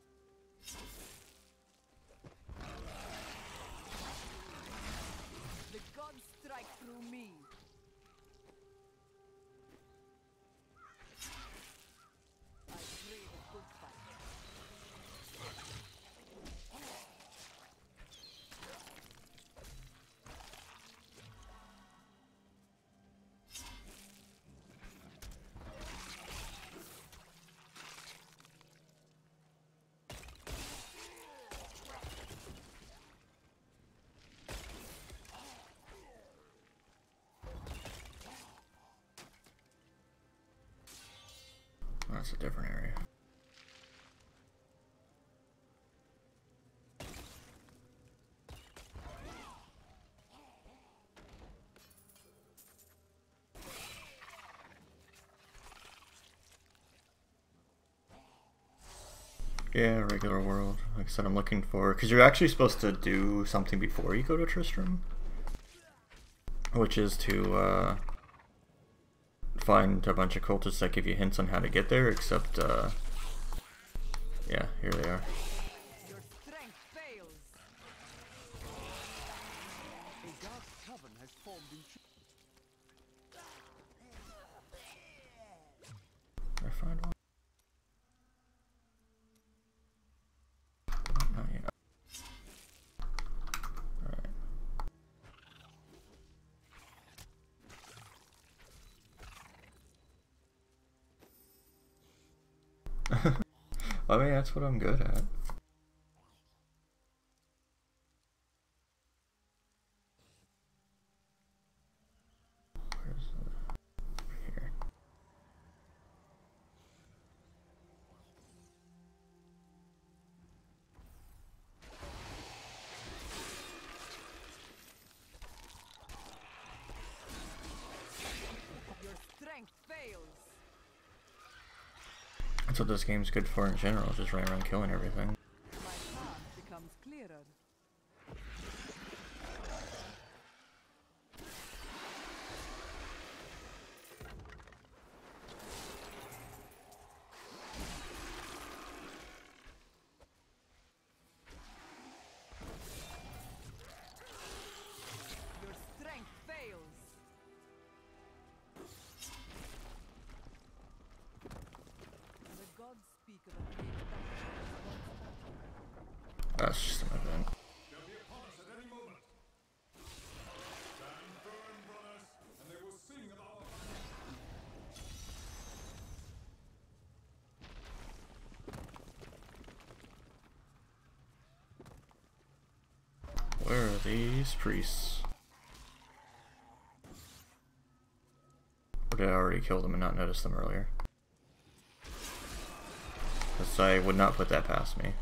The gods strike through me. I crave a good fight. That's a different area. Yeah, regular world. Like I said, I'm looking for... Because you're actually supposed to do something before you go to Tristram. Which is to uh, find a bunch of cultists that give you hints on how to get there, except... Uh, yeah, here they are. Your strength fails. A dark cavern has formed in... Did I find one? Not yet. Alright. I mean, that's what I'm good at. Where's the... Here. Your strength fails. That's what this game's good for in general, just running around killing everything. My path becomes clearer. Your strength fails. The gods speak of a great battle once fought. That's just an event. They'll be upon us at any moment. Stand firm, brothers, and they will sing of our Where are these priests? Or did I already kill them and not notice them earlier? Because I would not put that past me.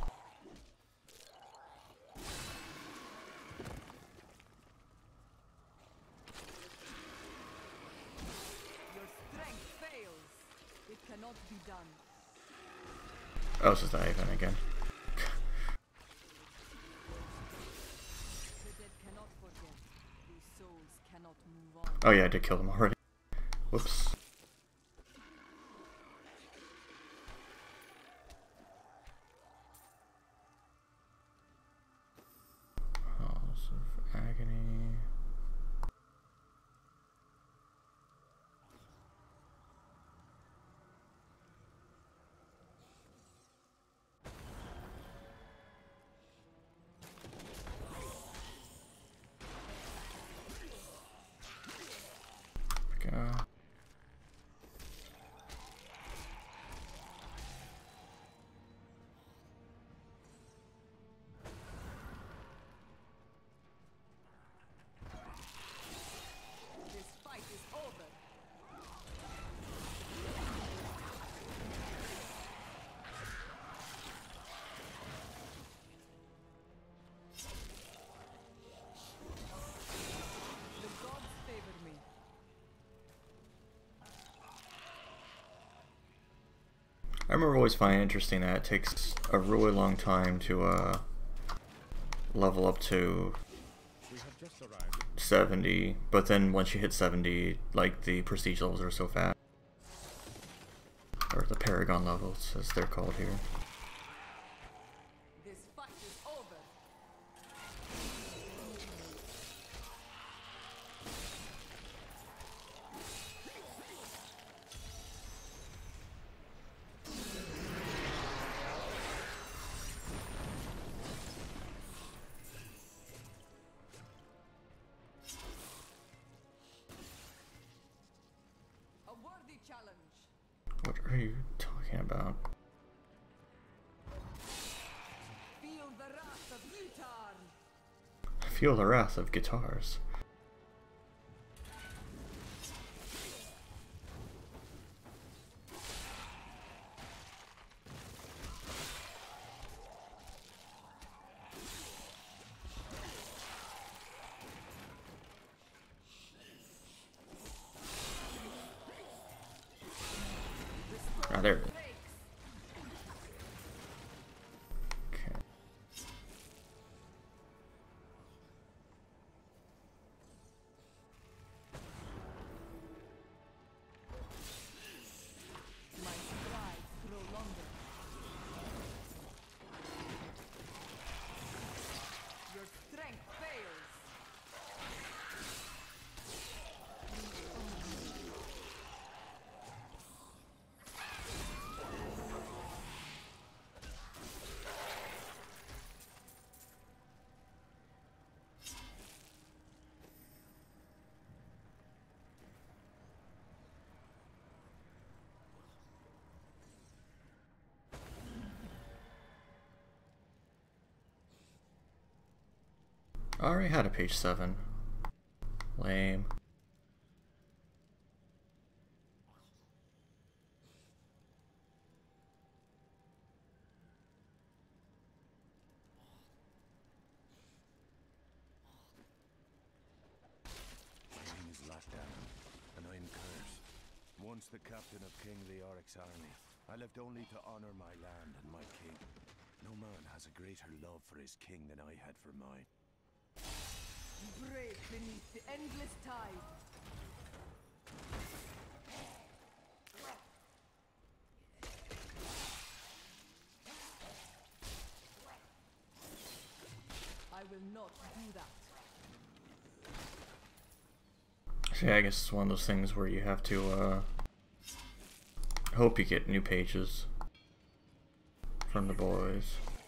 Your strength fails. It cannot be done. Oh, this is the event again. The dead cannot forget. These souls cannot move on. Oh yeah, I did kill them already. Whoops. Halls of Agony. Go. This fight is over. The gods favor me. I remember always finding it interesting that it takes a really long time to uh, level up to We have just arrived. seventy, but then once you hit seventy, like the prestige levels are so fast. Or the Paragon levels, as they're called here. This fight is over. A worthy challenge. What are you talking about? Feel the wrath of Utar. I feel the wrath of guitars. Ah, there it is. Breaks. I already had a page seven. Lame. And I'm cursed. Once the captain of King Leoric's army, I left only to honor my land and my king. No man has a greater love for his king than I had for mine. Brave beneath the endless tide. I will not do that. So yeah, I guess it's one of those things where you have to uh, hope you get new pages from the boys.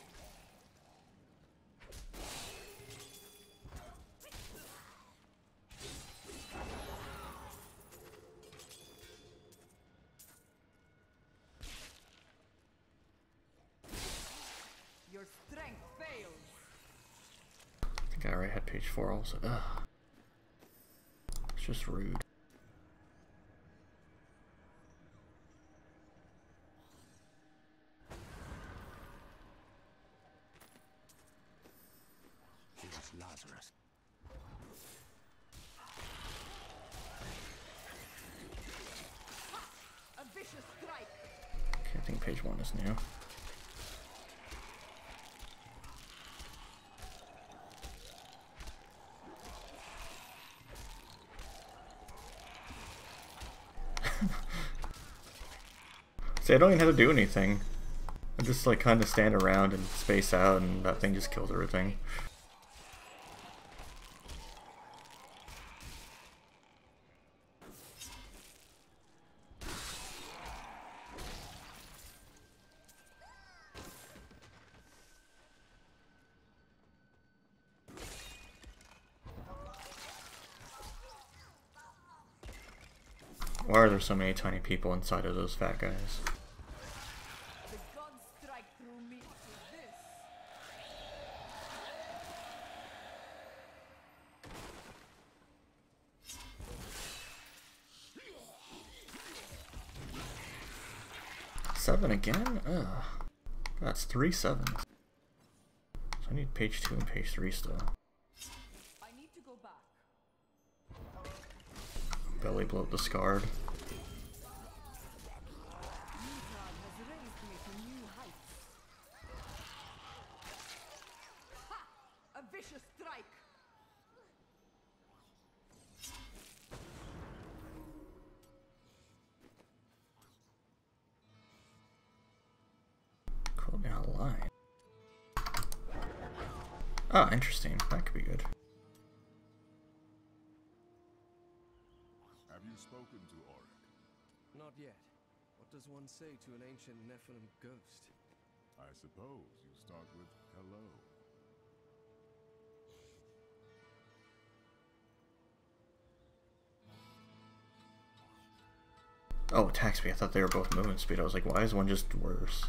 Your strength fails. I think I already had page four also. Ugh. It's just rude. Here's Lazarus. A vicious strike. Okay, I think page one is new. See, I don't even have to do anything. I just like kind of stand around and space out, and that thing just kills everything. Why are there so many tiny people inside of those fat guys? The gods strike through me with this. Seven again? Ugh. That's three sevens. So I need page two and page three still. I need to go back. Belly bloat discard. Utah has raised me to new heights. Ha! A vicious strike. Cool down a line. Ah, interesting. That could be good. Have you spoken to Auric? Not yet. What does one say to an ancient Nephilim ghost? I suppose you start with hello. Oh, attack speed. I thought they were both movement speed. I was like, why is one just worse?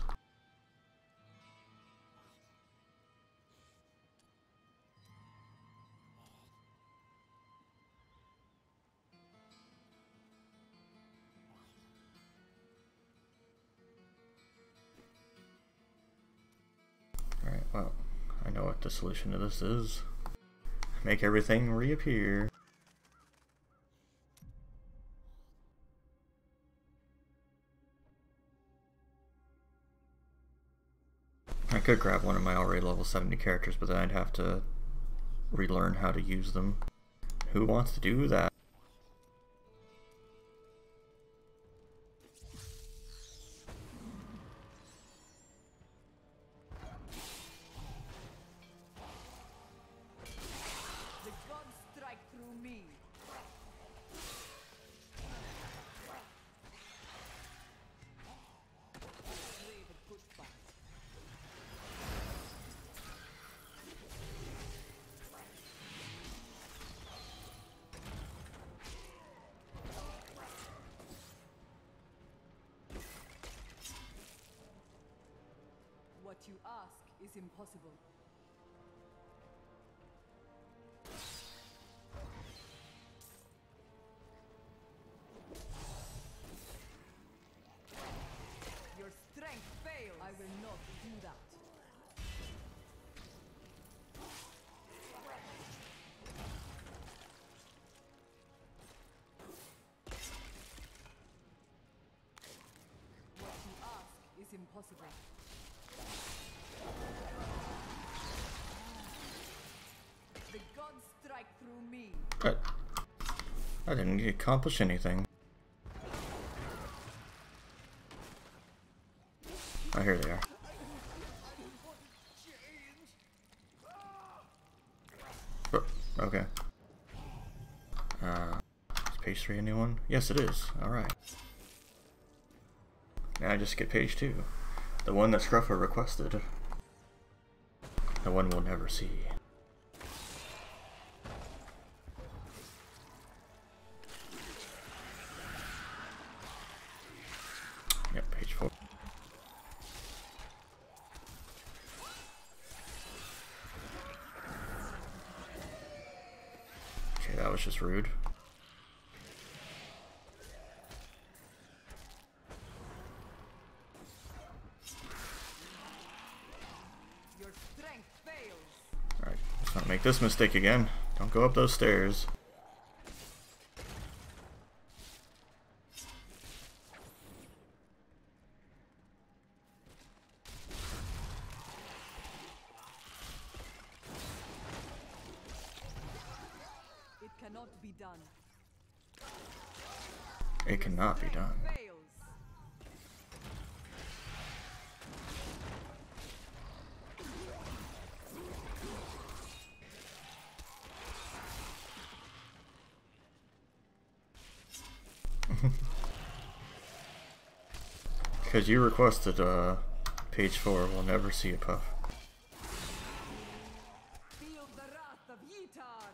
Alright, well, I know what the solution to this is. Make everything reappear. I could grab one of my already level seventy characters, but then I'd have to relearn how to use them. Who wants to do that? The gods strike through me. Brave and good fight. What you ask is impossible. impossible. The gods strike through me. But I didn't accomplish anything. Oh, here they are. Oh, okay. Uh, is page three a new one? Yes, it is. Alright. Now I just get page two. The one that Scruffer requested. The one we'll never see. Yep, page four. Okay, that was just rude. Your strength fails. Alright, let's not make this mistake again. Don't go up those stairs. It cannot be done. It cannot be done. Fails. Because you requested uh, page four, we'll never see a puff. Feel the wrath of Yitar.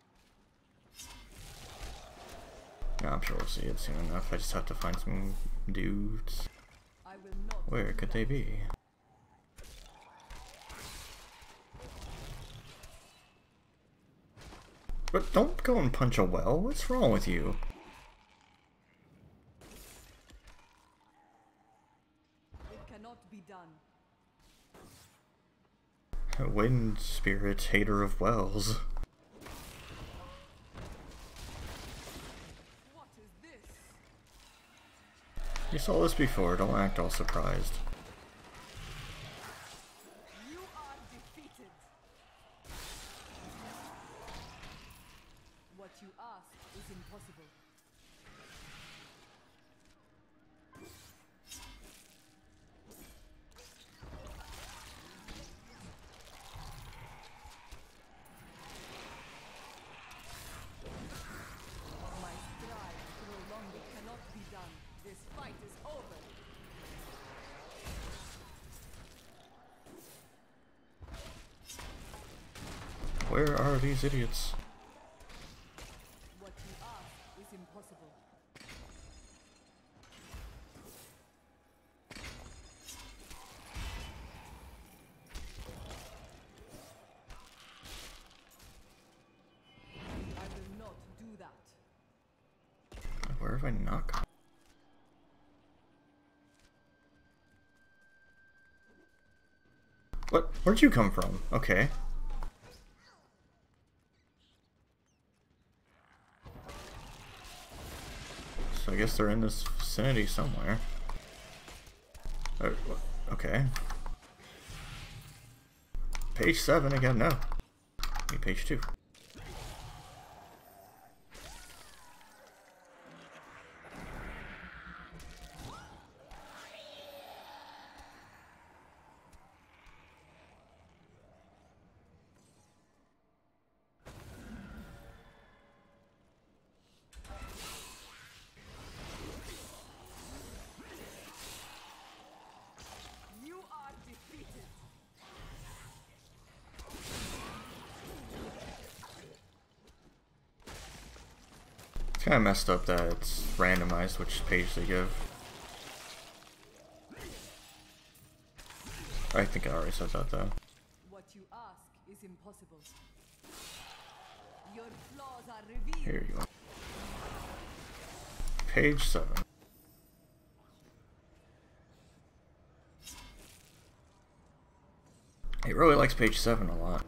No, I'm sure we'll see it soon enough. I just have to find some dudes. I will not. Where do could that. they be? But don't go and punch a well. What's wrong with you? It cannot be done. Wind spirit, hater of wells. What is this? You saw this before. Don't act all surprised. You are defeated. What you ask is impossible. My stride no longer cannot be done. This fight is over. Where are these idiots? What you ask is impossible. I will not do that. Where have I not gone? What? Where'd you come from? Okay. So I guess they're in this vicinity somewhere. Uh, Okay. Page seven again, no. Need page two. You are defeated. It's kind of messed up that it's randomized which page they give. I think I already said that though. What you ask is impossible. Your flaws are revealed. Here you are. Page seven. He really likes page seven a lot.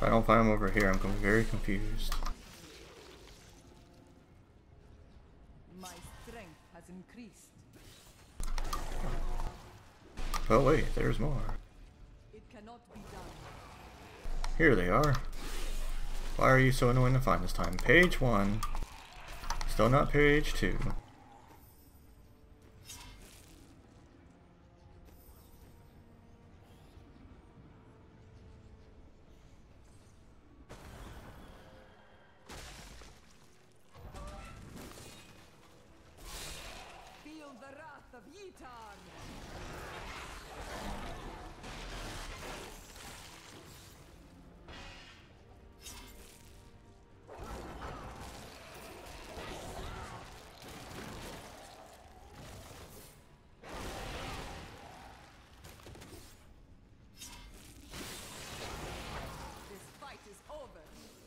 I don't find him over here, I'm very confused. My strength has increased. Oh wait, there's more. It cannot be done. Here they are. Why are you so annoying to find this time? Page one. Still not page two. Feel the wrath of Yitar! This fight is over.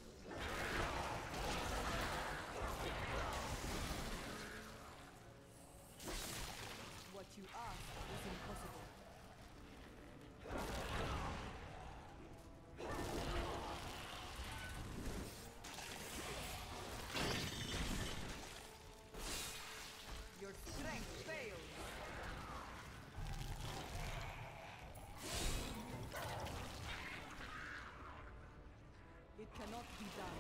What you ask is impossible. Your strength fails. It cannot be done.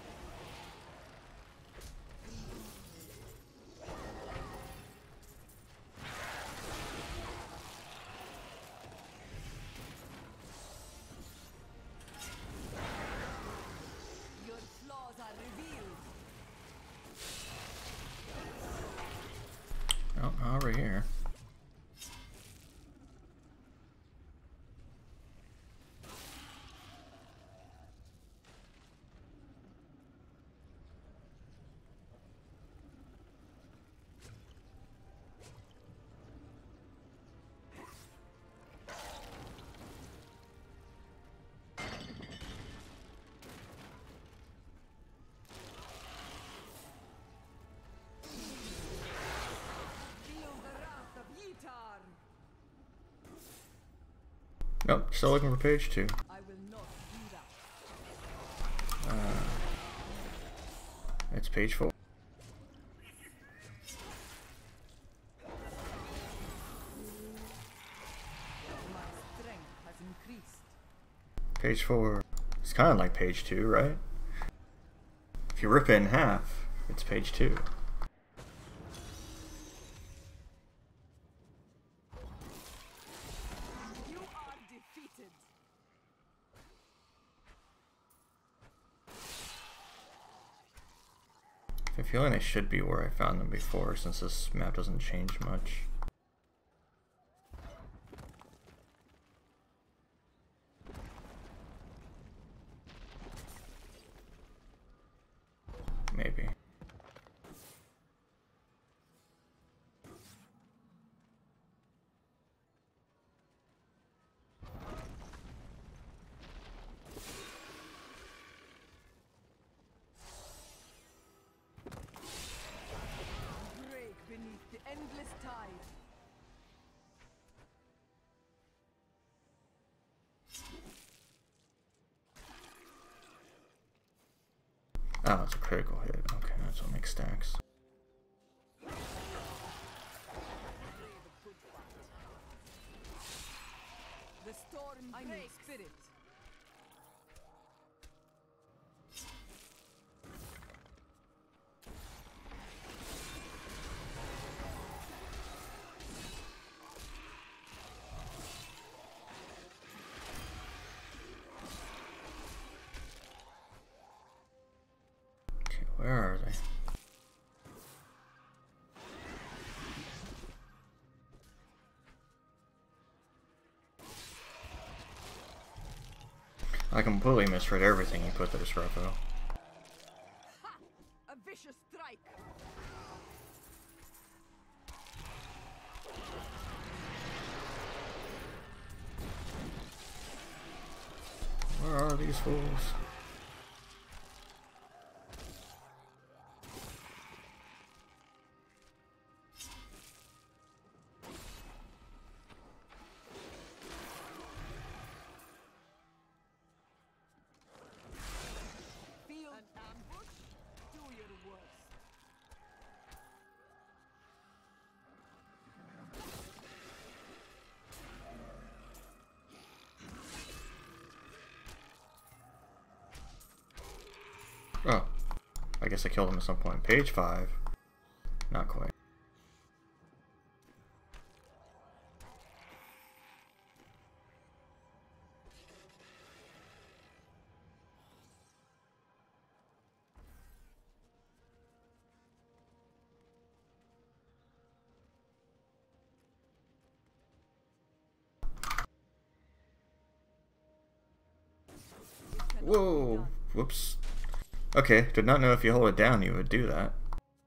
Your flaws are revealed. Oh, over here. Feel the wrath of Yitar! Nope, still looking for page two. I will not do that. Uh, it's page four. My strength has increased. Page four. It's kind of like page two, right? If you rip it in half, it's page two. You are defeated. I feel like I should be where I found them before, since this map doesn't change much. Maybe. Break beneath the endless tide. Oh, it's a critical hit. Okay, that's what makes stacks. Brave a good fight. The storm I breaks. Spirit. Okay, where are they? I completely misread everything he put there, Scarfo. Ha! A vicious strike. Where are these fools? Oh, I guess I killed him at some point. Page five. Not quite. Whoa! Whoops. Okay, did not know if you hold it down you would do that.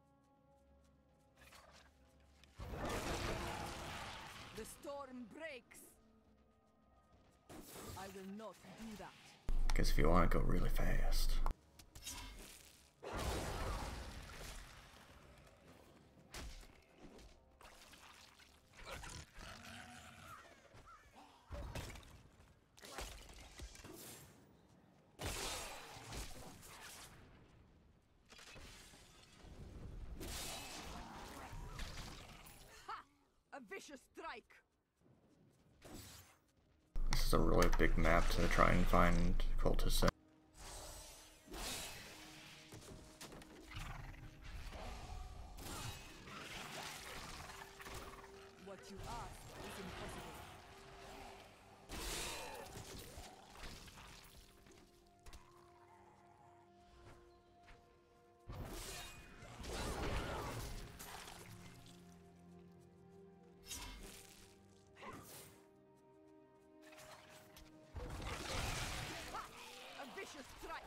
The storm breaks. I will not do that. Guess if you want to go really fast. A vicious strike. This is a really big map to try and find cultists in. What you ask is impossible. A vicious strike.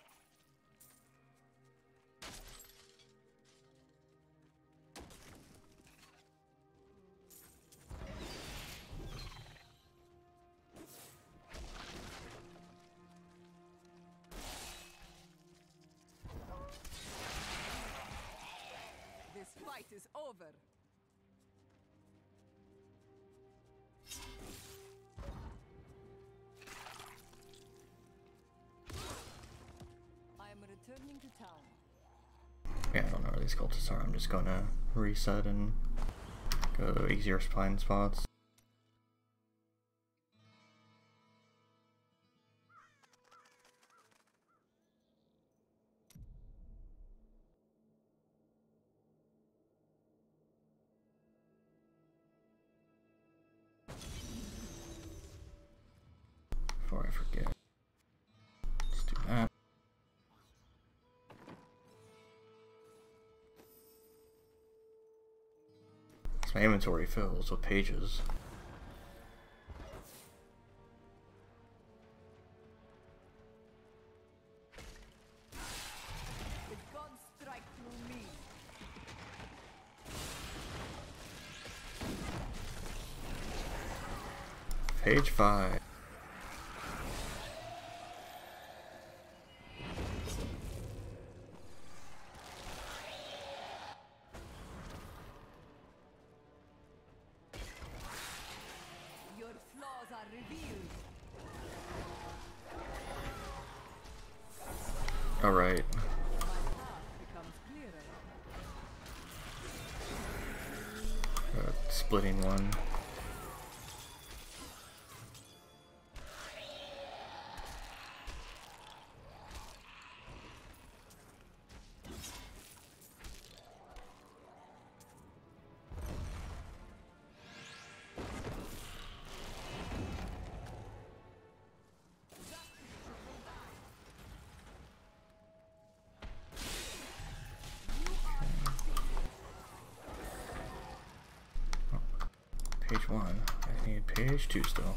This fight is over. I am returning to town. Yeah, I don't know where these cultists are. I'm just gonna reset and go to easier find spots. Before I forget. Let's do that. My inventory fills with pages. The gods strike through me. Page five. Your flaws are revealed. Alright. My path becomes clearer. Uh, splitting one. Page one. I need page two still.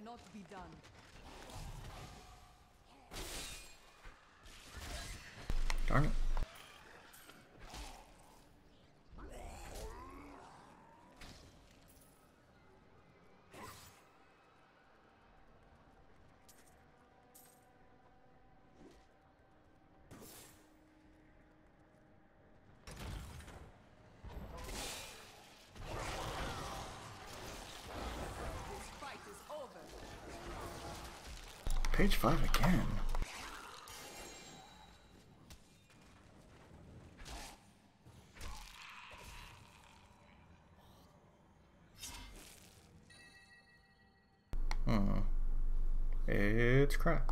cannot be done. Darn it. This fight is over. Page five again. Hmm. It's crap.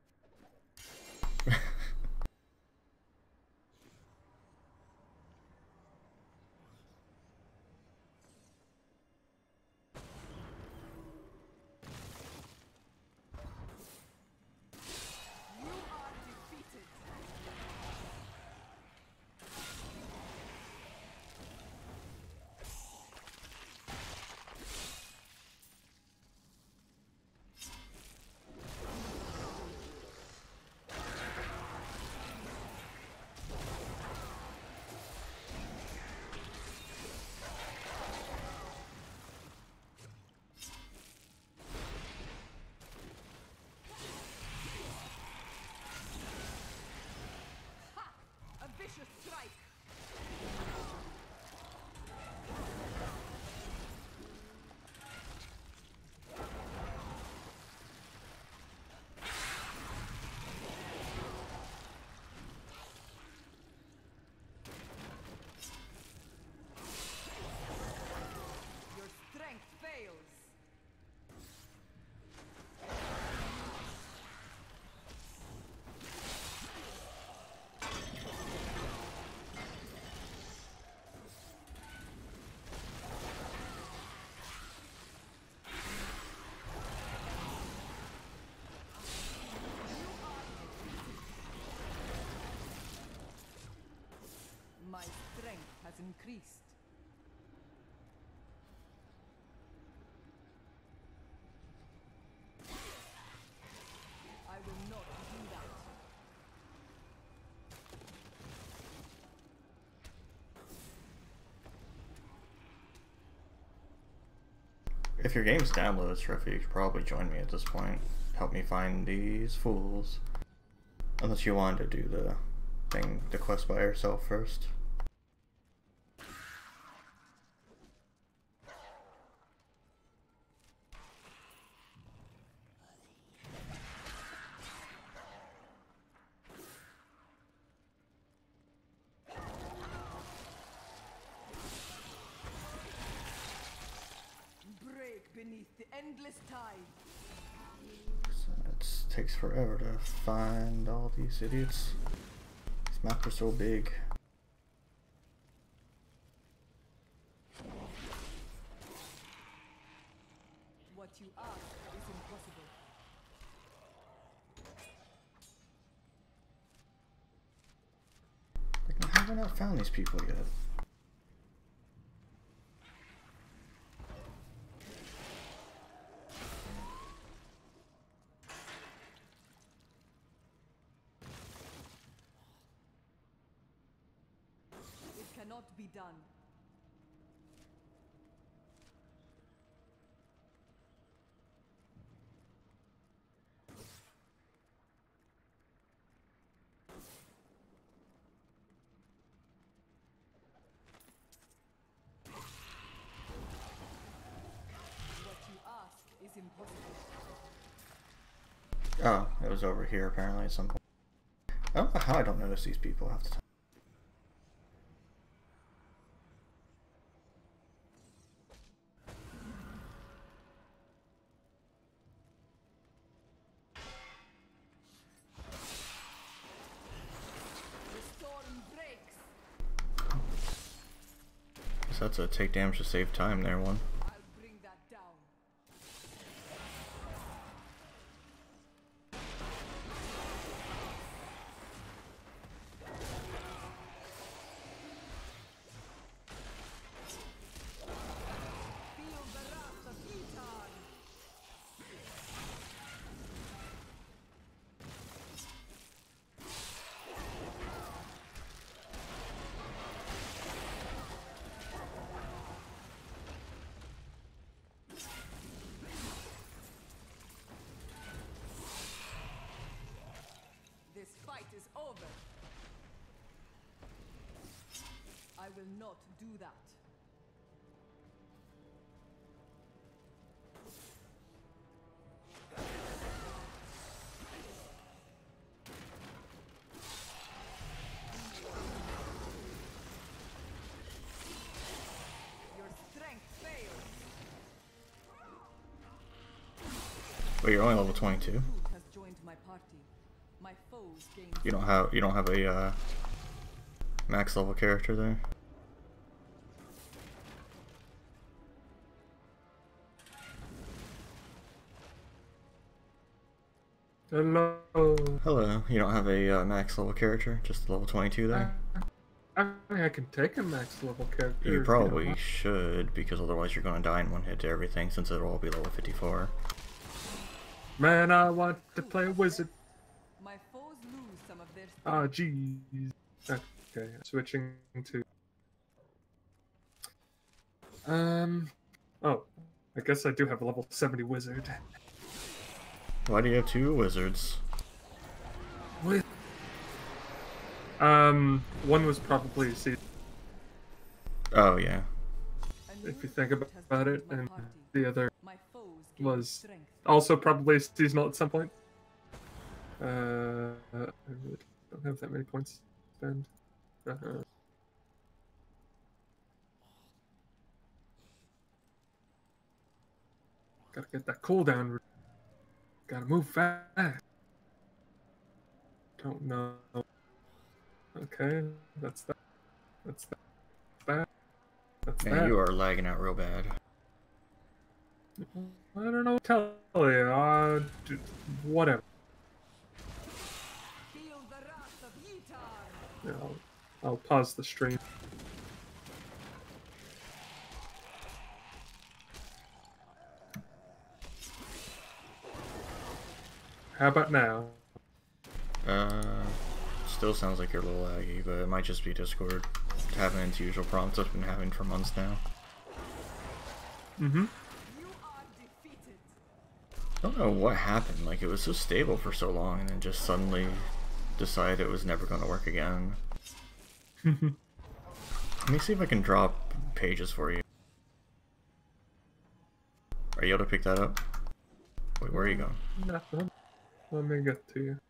You are defeated. Ha! A vicious strike. Your strength fails. My strength has increased. I will not do that. If your game's downloaded, Shriffy, you could probably join me at this point. Help me find these fools. Unless you wanted to do the thing, the quest by yourself first. Break beneath the endless tide. It takes forever to find all these idiots. These maps are so big. What you ask is impossible. Like, how have I not found these people yet? It cannot be done. What you ask is impossible. Oh, it was over here apparently at some point. I don't know how I don't notice these people half the time. The storm breaks. Guess that's a take damage to save time there one. I'll bring that down. Feel the wrath of Eton. is over. I will not do that. Your strength fails. Wait, you're only level twenty-two. Root has joined my party. My foes gain. You don't have you don't have a uh, max level character there. Hello. Hello. You don't have a uh, max level character, just level twenty-two there. I mean, I can take a max level character. You if probably don't should, because otherwise you're going to die in one hit to everything, since it'll all be level fifty-four. want- Man, I want to play a wizard. My foes lose some of their strength. Ah, jeez. Okay, switching to. Um. Oh, I guess I do have a level seventy wizard. Why do you have two wizards? With. Um, one was probably see Oh, yeah. A new if you think root has about joined it, my and party. the other My foes gain was strength. also probably seasonal at some point. Uh, I really don't have that many points to spend. Uh-huh. Gotta get that cooldown. Gotta move fast. Don't know. Okay, that's that. That's that. That. That's Man, that. you are lagging out real bad. I don't know what to tell you. Uh, d- whatever. Feel the wrath of Yitar. Yeah, I'll, I'll pause the stream. How about now? Uh, still sounds like you're a little laggy, but it might just be Discord having its usual problems it's been having for months now. Mm-hmm. You are defeated. I don't know what happened. Like, it was so stable for so long, and then just suddenly decided it was never going to work again. Let me see if I can drop pages for you. Are you able to pick that up? Wait, where are you going? Nothing. Let me get to you.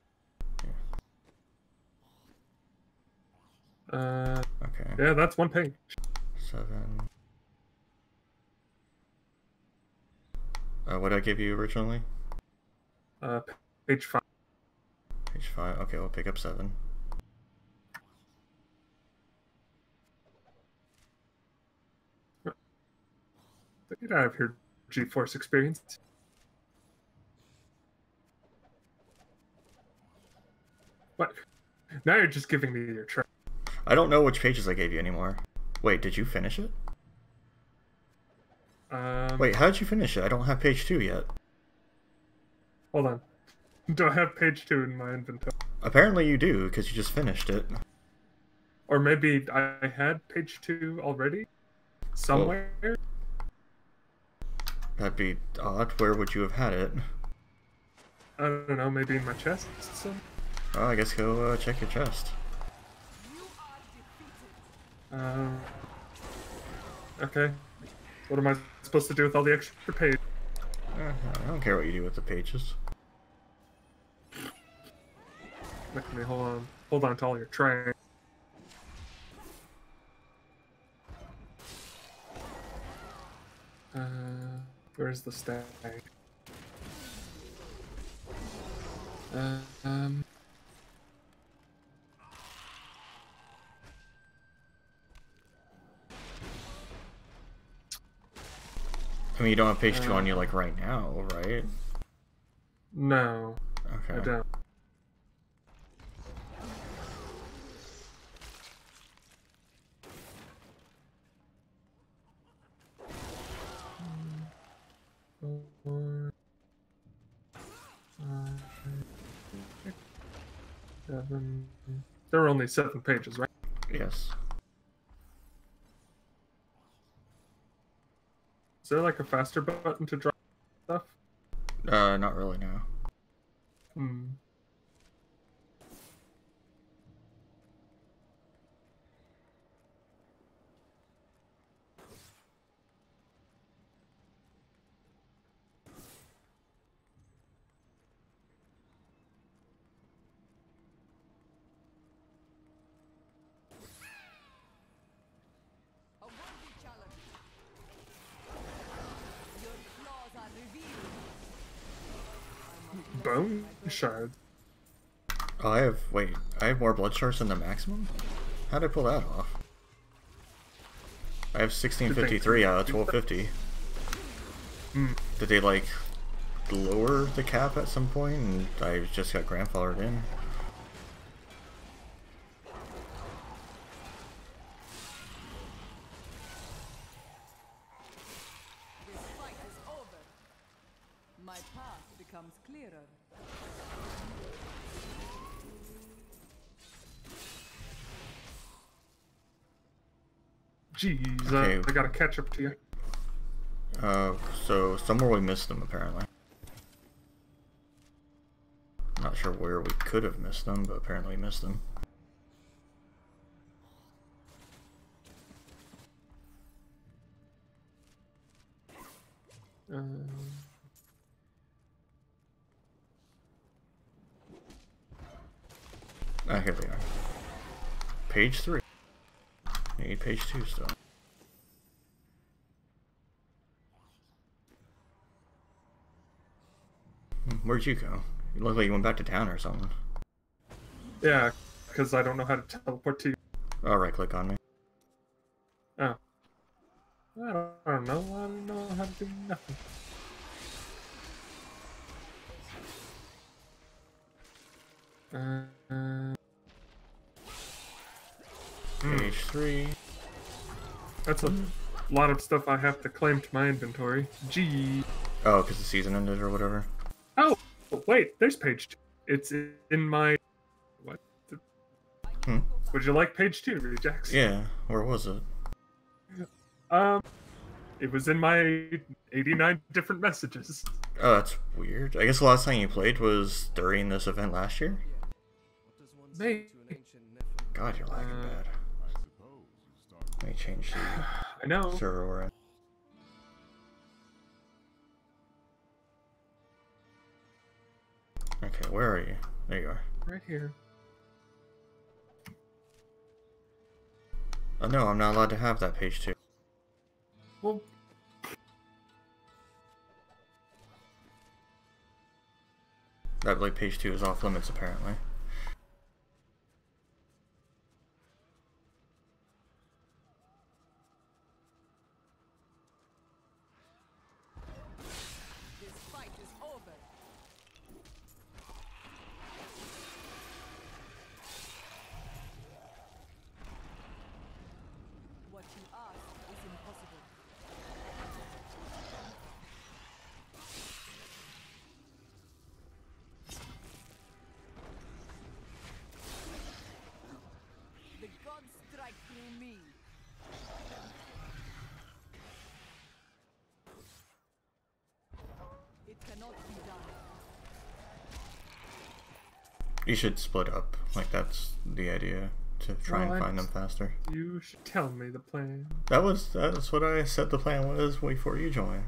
Uh, Okay. yeah, that's one page. Seven. Uh, what did I give you originally? Uh, page five. Page five. Okay, we'll pick up seven. Get out of here, G-Force experience. What? Now you're just giving me your track. I don't know which pages I gave you anymore. Wait, did you finish it? Um, Wait, how did you finish it? I don't have page two yet. Hold on. Do I have page two in my inventory? Apparently you do, because you just finished it. Or maybe I had page two already? Somewhere? That'd be odd. Where would you have had it? I don't know, maybe in my chest? Some... Oh, I guess go uh, check your chest. Um, okay. What am I supposed to do with all the extra page? Uh, I don't care what you do with the pages. Let me hold on. Hold on to all your trash. Uh, where's the stag? Uh, um. I mean, you don't have page two Uh, on you, like, right now, right? No, Okay. I don't. Four, five, six, seven. There are only seven pages, right? Yes. Is there like a faster button to drop stuff? Uh, not really, no. Hmm. bone shard. Oh, I have, wait, I have more blood shards than the maximum? How'd I pull that off? I have sixteen fifty-three out of twelve fifty. Mm. Did they, like, lower the cap at some point and I just got grandfathered in? This fight is over. My path becomes clearer. Jeez, Okay. uh, I gotta catch up to you. Uh, so somewhere we missed them apparently. Not sure where we could have missed them, but apparently we missed them. Um, Ah, here they are. Page three. Need page two still. Hmm, Where'd you go? You look like you went back to town or something. yeah, because I don't know how to teleport to you. Oh, right click on me. Oh. I don't, I don't know. I don't know how to do nothing. Uh, uh, Page three. that's a lot of stuff I have to claim to my inventory. Gee. Oh, because the season ended or whatever. Oh, wait, there's page two. It's in my... What? The... Hmm. Would you like page two, Rejax? Yeah, where was it? Um, it was in my eighty-nine different messages. Oh, that's weird. I guess the last time you played was during this event last year? What does one say Maybe. to an ancient Nephilim? God, you're lagging Uh, bad. I suppose you start Let me change I know. the server we're in. Okay, where are you? There you are. Right here. Oh no, I'm not allowed to have that page two. Well, That like page two is off limits apparently. This fight is over. What you ask is impossible. The gods strike through me. It cannot be done. You should split up. Like that's the idea. To try and Well, find I- them faster. you should tell me the plan. That was that's what I said the plan was before you joined.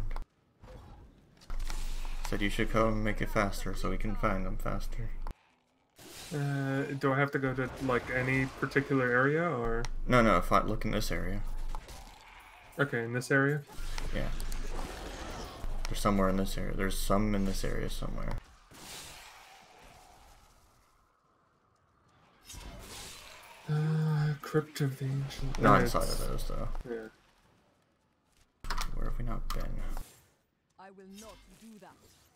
Said you should come and make it faster so we can find them faster. Uh, do I have to go to, like, any particular area, or... No, no, if I look in this area. Okay, in this area? Yeah. There's somewhere in this area. There's some in this area somewhere. Uh, Crypt of the Ancient... Not uh, inside it's- of those though. Yeah. Where have we not been? I will not do that.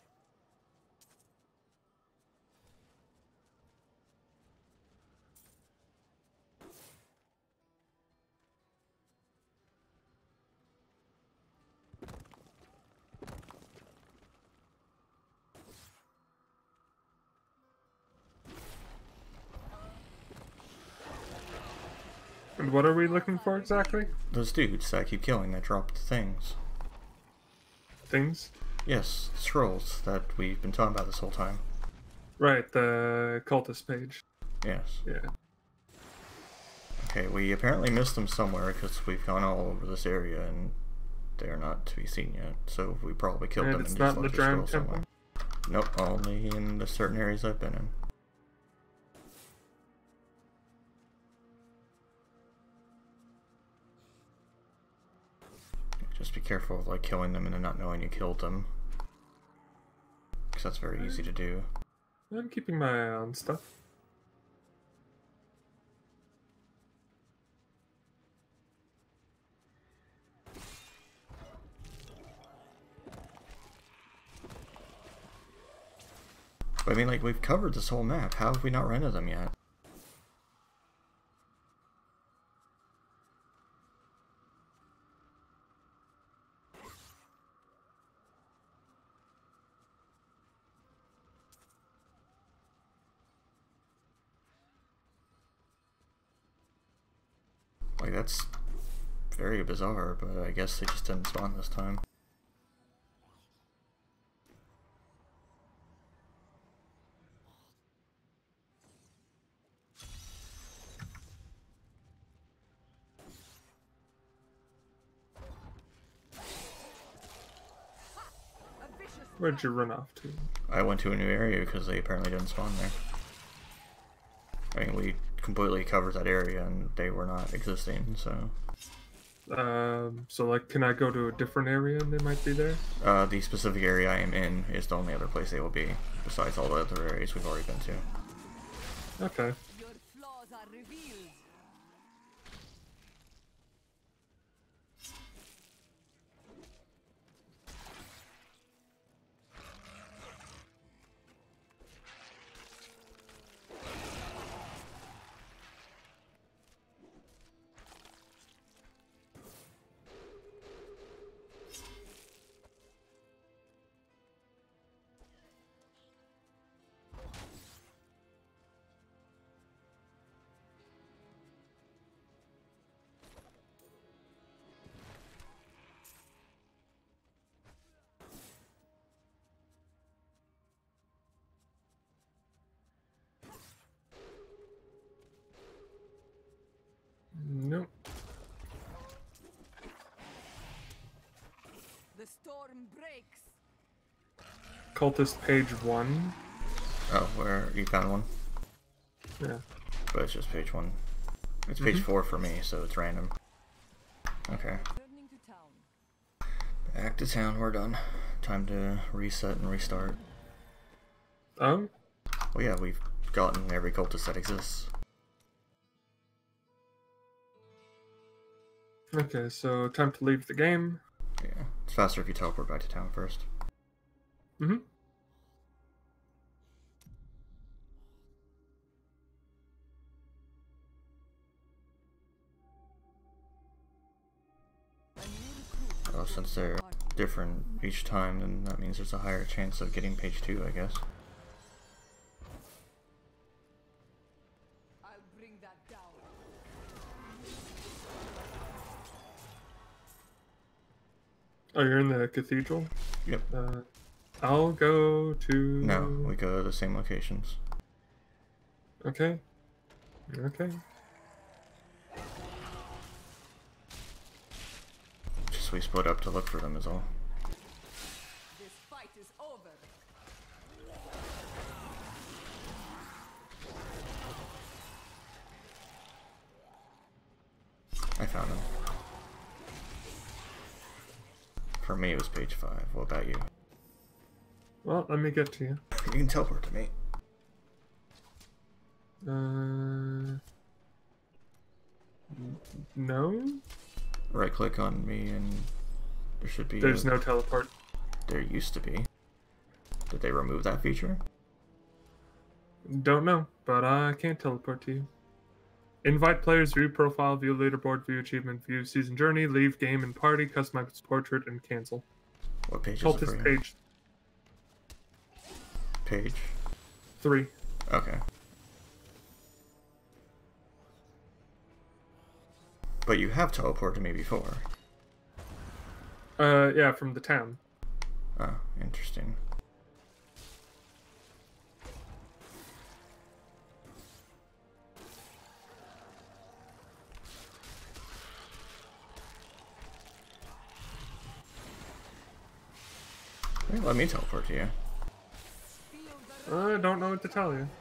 And what are we looking for exactly? Those dudes that I keep killing that dropped things. Things? Yes, scrolls that we've been talking about this whole time. Right, the cultist page. Yes. Yeah. Okay, we apparently missed them somewhere because we've gone all over this area and they are not to be seen yet. So we probably killed And them it's and not just in the left the Drowned scroll Temple? somewhere. Nope, only in the certain areas I've been in. Just be careful of like killing them and then not knowing you killed them. Because that's very easy to do. I'm keeping my eye on stuff. I mean, like, we've covered this whole map. How have we not rented them yet? Like, that's very bizarre, but I guess they just didn't spawn this time. Where'd you run off to? I went to a new area because they apparently didn't spawn there. I mean, we completely covered that area and they were not existing, so... Um, so, like, can I go to a different area and they might be there? Uh, the specific area I am in is the only other place they will be, besides all the other areas we've already been to. Okay. Your flaws are revealed. Nope. The storm breaks. Cultist page one. Oh, where you found one? Yeah. But it's just page one. It's page Mm-hmm. four for me, so it's random. Okay. Turning to town. Back to town, we're done. Time to reset and restart. Um. Well, yeah, we've gotten every cultist that exists. Okay, so time to leave the game. Yeah, it's faster if you teleport back to town first. Mm-hmm. Well, since they're different each time, then that means there's a higher chance of getting page two, I guess. I'll bring that down. Oh, you're in the cathedral? Yep. Uh, I'll go to... No, we go to the same locations. Okay. Okay. Just we split up to look for them is all. This fight is over. I found them. For me, it was page five. What about you? Well, let me get to you. You can teleport to me. Uh... No? Right click on me and there should be... There's a... no teleport. There used to be. Did they remove that feature? Don't know, but I can't teleport to you. Invite players, view profile, view leaderboard, view achievement, view season journey, leave game and party, customize portrait, and cancel. What page is it for Cultist you? page Page? three. Okay. But you have teleported me before. Uh, yeah, from the town. Oh, interesting. Hey, let me teleport to you. I don't know what to tell you.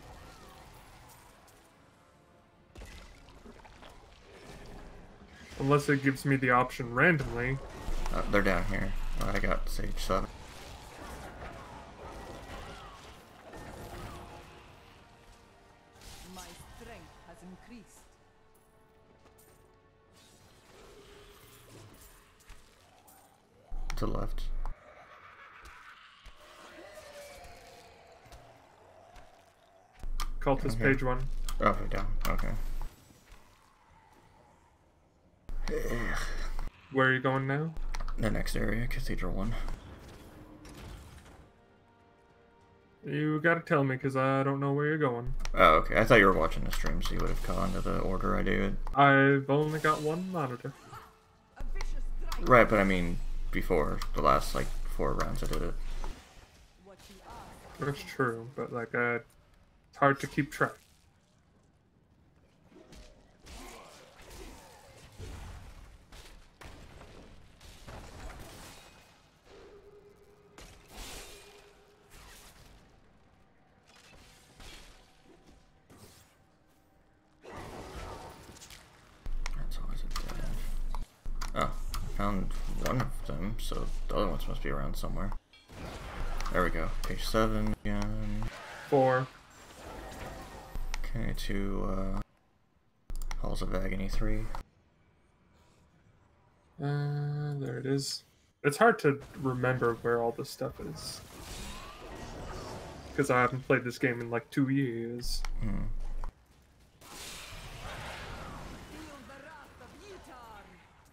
Unless it gives me the option randomly. Uh, they're down here. Oh, I got Sage seven. increased. To the left. Cultist Okay. page one. Oh, down. Okay. Where are you going now? The next area, Cathedral one. You gotta tell me, because I don't know where you're going. Oh, okay. I thought you were watching the stream, so you would have caught on to the order I do it. I've only got one monitor. A vicious strike. Right, but I mean, before the last, like, four rounds I did it. What you ask. That's true, but like, uh, it's hard to keep track. That's always a dead end. Oh, I found one of them, so the other ones must be around somewhere. There we go. Page seven again. Four. Okay, to, uh... Halls of Agony three. Uh, there it is. It's hard to remember where all this stuff is. Because I haven't played this game in like two years. Hmm. Feel the wrath of Yutar.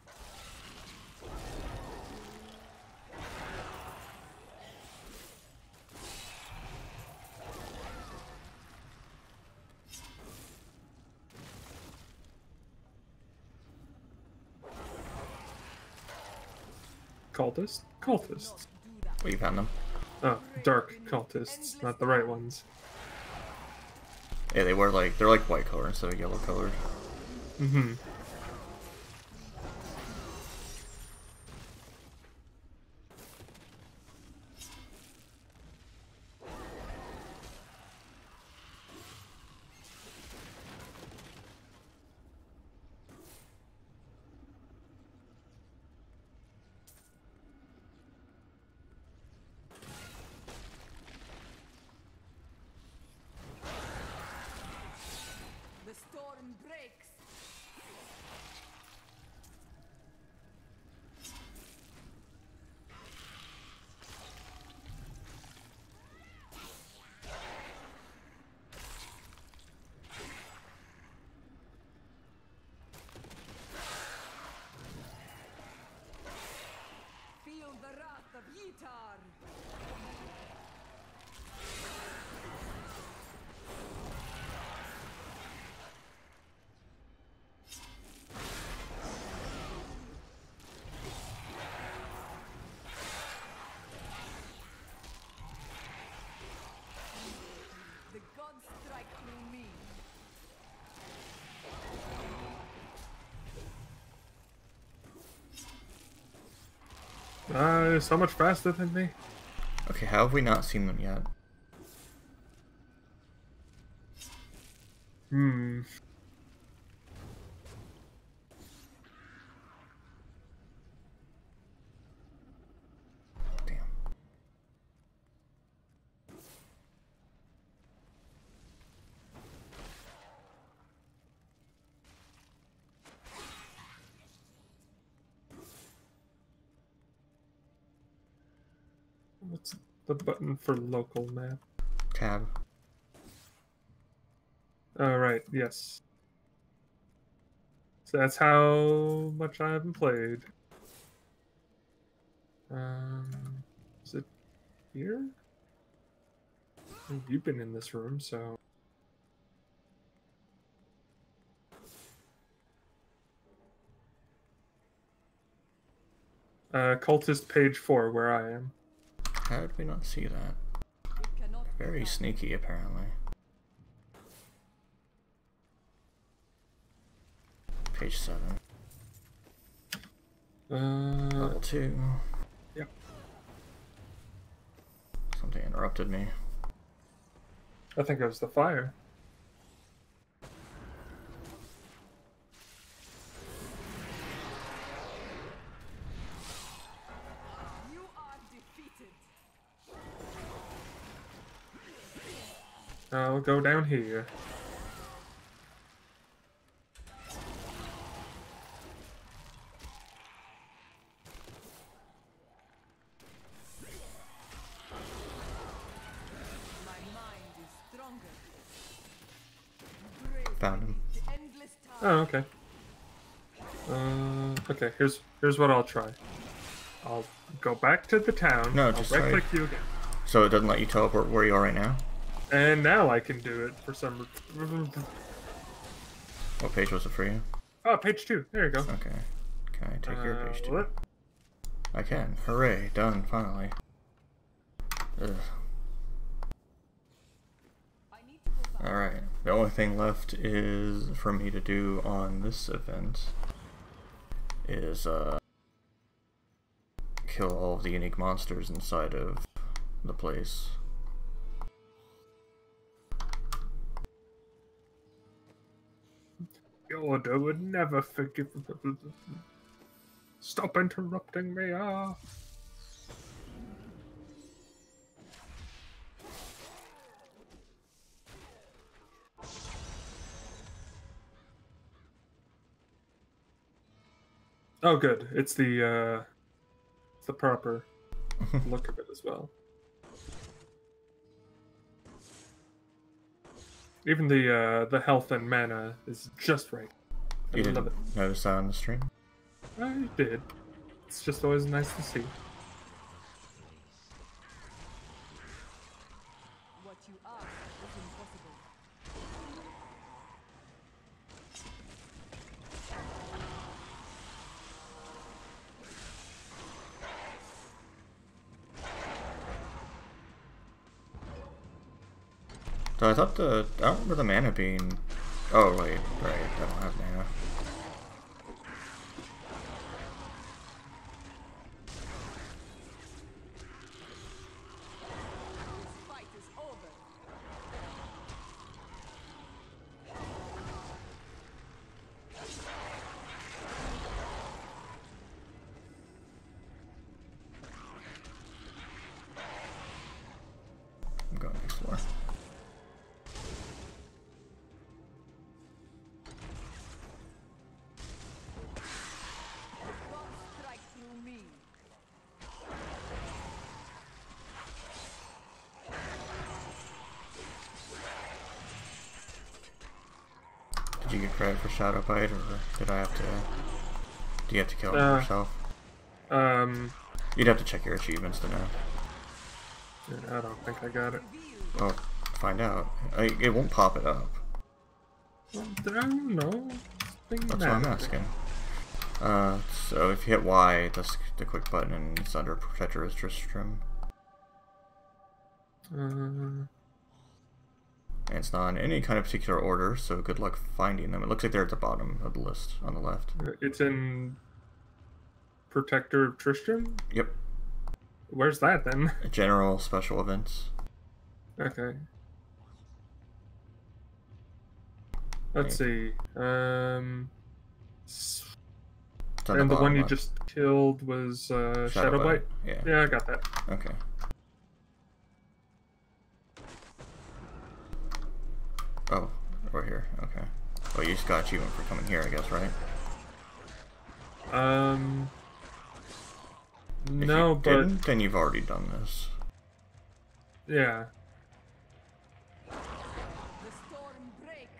Cultists? Cultists. Do that. Well, you found them? Oh, dark cultists, not the right ones. Yeah, they were like, they're like white color instead of yellow colored. Mm-hmm. The storm breaks. Feel the wrath of Yitar. The gods strike through me. Uh, so much faster than me. Okay, how have we not seen them yet? Hmm. Damn. What's the button for local map? Tab. Oh, right, yes. So that's how much I haven't played. Um, is it here? You've been in this room, so... Uh, cultist page four, where I am. How did we not see that? It cannot be Very done. sneaky, apparently. Page seven. Uh, Level two. Yep. Something interrupted me. I think it was the fire. You are defeated. I'll go down here. Found him. Endless time. Oh, okay. Uh, okay, here's here's what I'll try. I'll go back to the town. No, I'll just right try- click you again. So it doesn't let you teleport where you are right now? And now I can do it for some reason. What page was it for you? Oh, page two. There you go. Okay. Can I take your Uh, page two? what? I can. Hooray. Done, finally. Ugh. I need to go back. Alright. The only thing left is for me to do on this event is uh kill all of the unique monsters inside of the place. Yoda would never forgive. Stop interrupting me, ah. Oh, good. It's the uh, it's the proper look of it as well. Even the uh, the health and mana is just right. I You love didn't it. notice that on the stream? I did. It's just always nice to see. What you ask is impossible. So I thought the... I don't remember the mana being... Oh, wait. Right. I don't have mana. This fight is over. I'm going to explore. God strike through me. Did you get credit for Shadow Bite, or did I have to... Do you have to kill him Uh, yourself? Um, You'd have to check your achievements to know. I don't think I got it. Well, find out. I, it won't pop it up. I don't know. That's what I'm asking. Uh, so if you hit Y, that's the quick button, and it's under Protector Tristram. Uh, And it's not in any kind of particular order, so good luck finding them. It looks like they're at the bottom of the list on the left. it's in Protector of Tristram? Yep. Where's that then? General special events. Okay. Let's see. Um, s- It's on and the, one bottom you left. just killed was uh, Shadow Bite? Yeah. Yeah, I got that. Okay. Oh, we're here. Okay. Well, you just got achievement for coming here, I guess, right? Um, If no, you but didn't, then you've already done this. yeah. The storm breaks.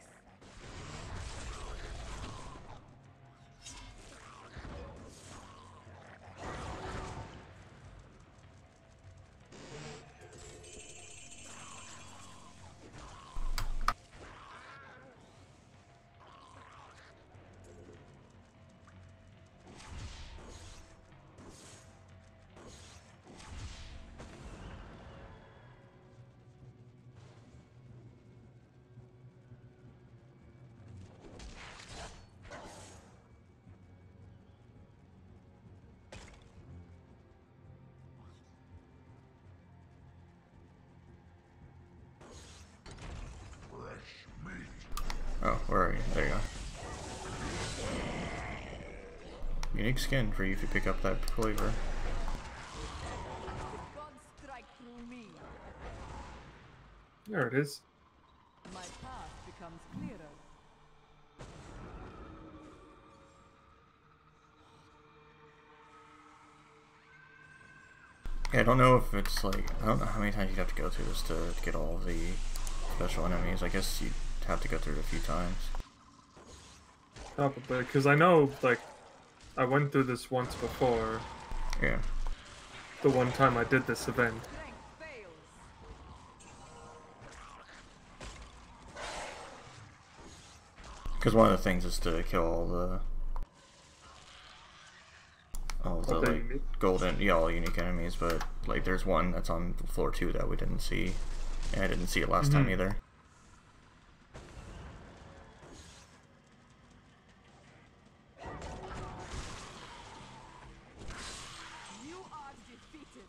Oh, where are you? There you go. Unique skin for you if you pick up that flavor. God strike through me. There it is. My path becomes clearer. Yeah, I don't know if it's like, I don't know how many times you'd have to go through this to, to get all of the special enemies. I guess you'd have to go through it a few times. Probably, because I know, like, I went through this once before. Yeah. The one time I did this event. Strength fails. Because one of the things is to kill all the all the All the like unique- golden, yeah, all unique enemies. But like, there's one that's on floor two that we didn't see, and I didn't see it last time Mhm. either. You are defeated.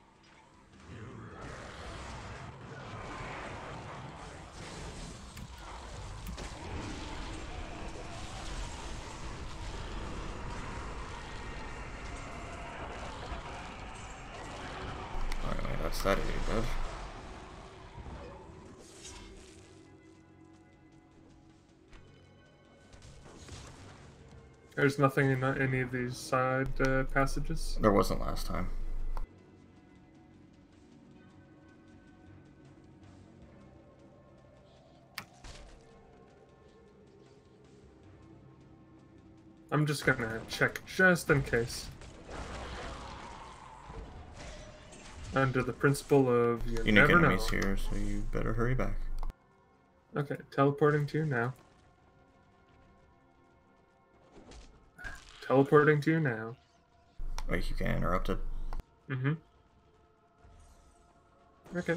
Anyway, that's that idiot dead. There's nothing in any of these side uh, passages. There wasn't last time. I'm just gonna check just in case. Under the principle of you Unique never know. enemies here, so you better hurry back. Okay, teleporting to you now. Teleporting to you now. Like, you can't interrupt it. Mm-hmm. Okay.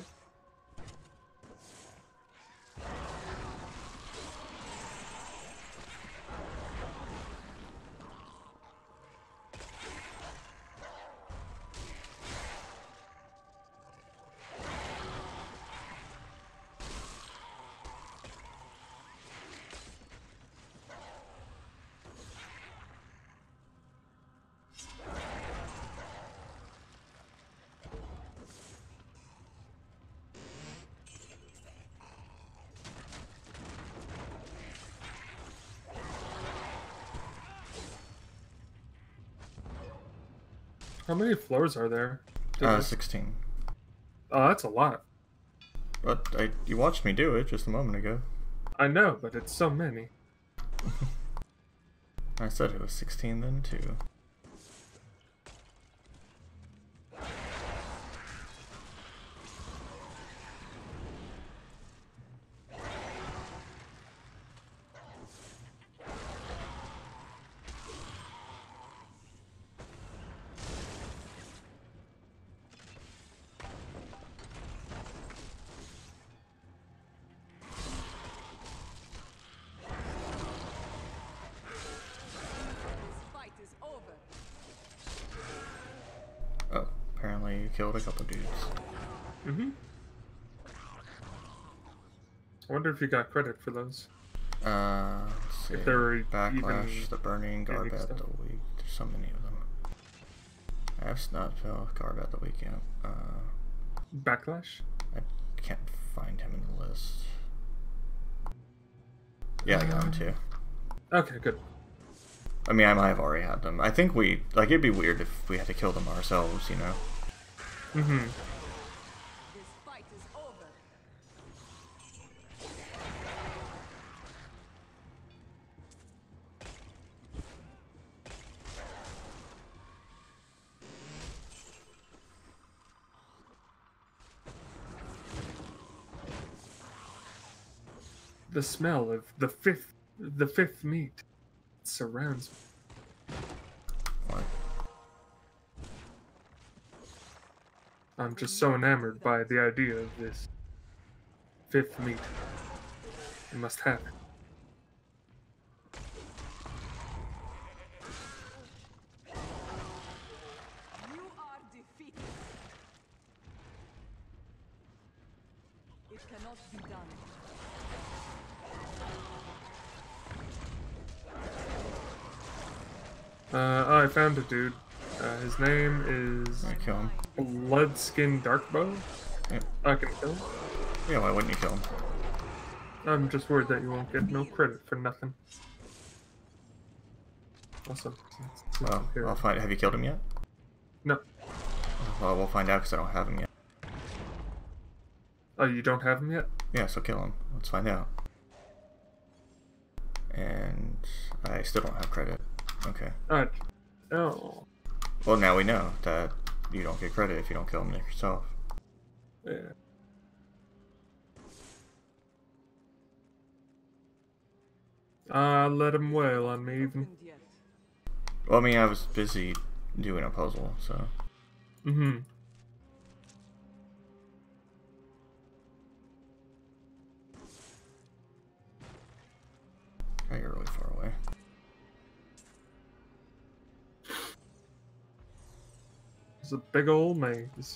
How many floors are there? Uh, sixteen. Oh, that's a lot. But I, you watched me do it just a moment ago. I know, but it's so many. I said it was sixteen then, too. This fight is over. Oh, apparently you killed a couple dudes. Mm-hmm. I wonder if you got credit for those. Uh, let's see. If there were Backlash, even the Burning, unique Garbat, stuff. the Weak. There's so many of them. I have Snotfell, Garbat, the Weak, yeah. Uh, Backlash? I can't find him in the list. Yeah, I got him too. Okay, good. I mean, I might have already had them. I think we, like, it'd be weird if we had to kill them ourselves, you know? Mm-hmm. This fight is over. The smell of the fifth, the fifth meat surrounds me. What? I'm just so enamored by the idea of this fifth meat. I must have it. You are defeated. It cannot be done. Uh, oh, I found a dude. Uh, his name is I kill him. Bloodskin Darkbow. Yeah. I can kill him. Yeah, why wouldn't you kill him? I'm just worried that you won't get no credit for nothing. Also, since- since Well, I'm here- I'll find. Have you killed him yet? No. Well, we'll find out because I don't have him yet. Oh, you don't have him yet? Yeah, so kill him. Let's find out. And I still don't have credit. Okay. Uh, oh. Well, now we know that you don't get credit if you don't kill them yourself. Yeah. Uh, let him wail on me even. Opened yet. Well, I mean, I was busy doing a puzzle, so. Mm-hmm. Oh, you're really far away. It's a big old maze.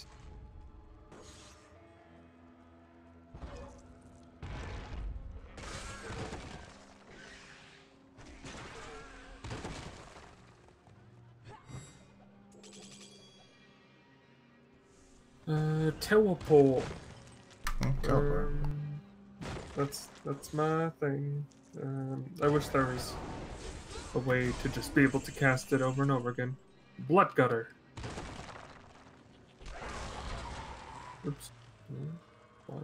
Uh, teleport. Hmm, teleport. Um, that's that's my thing. Um, I wish there was a way to just be able to cast it over and over again. Blood gutter. Oops. Hmm,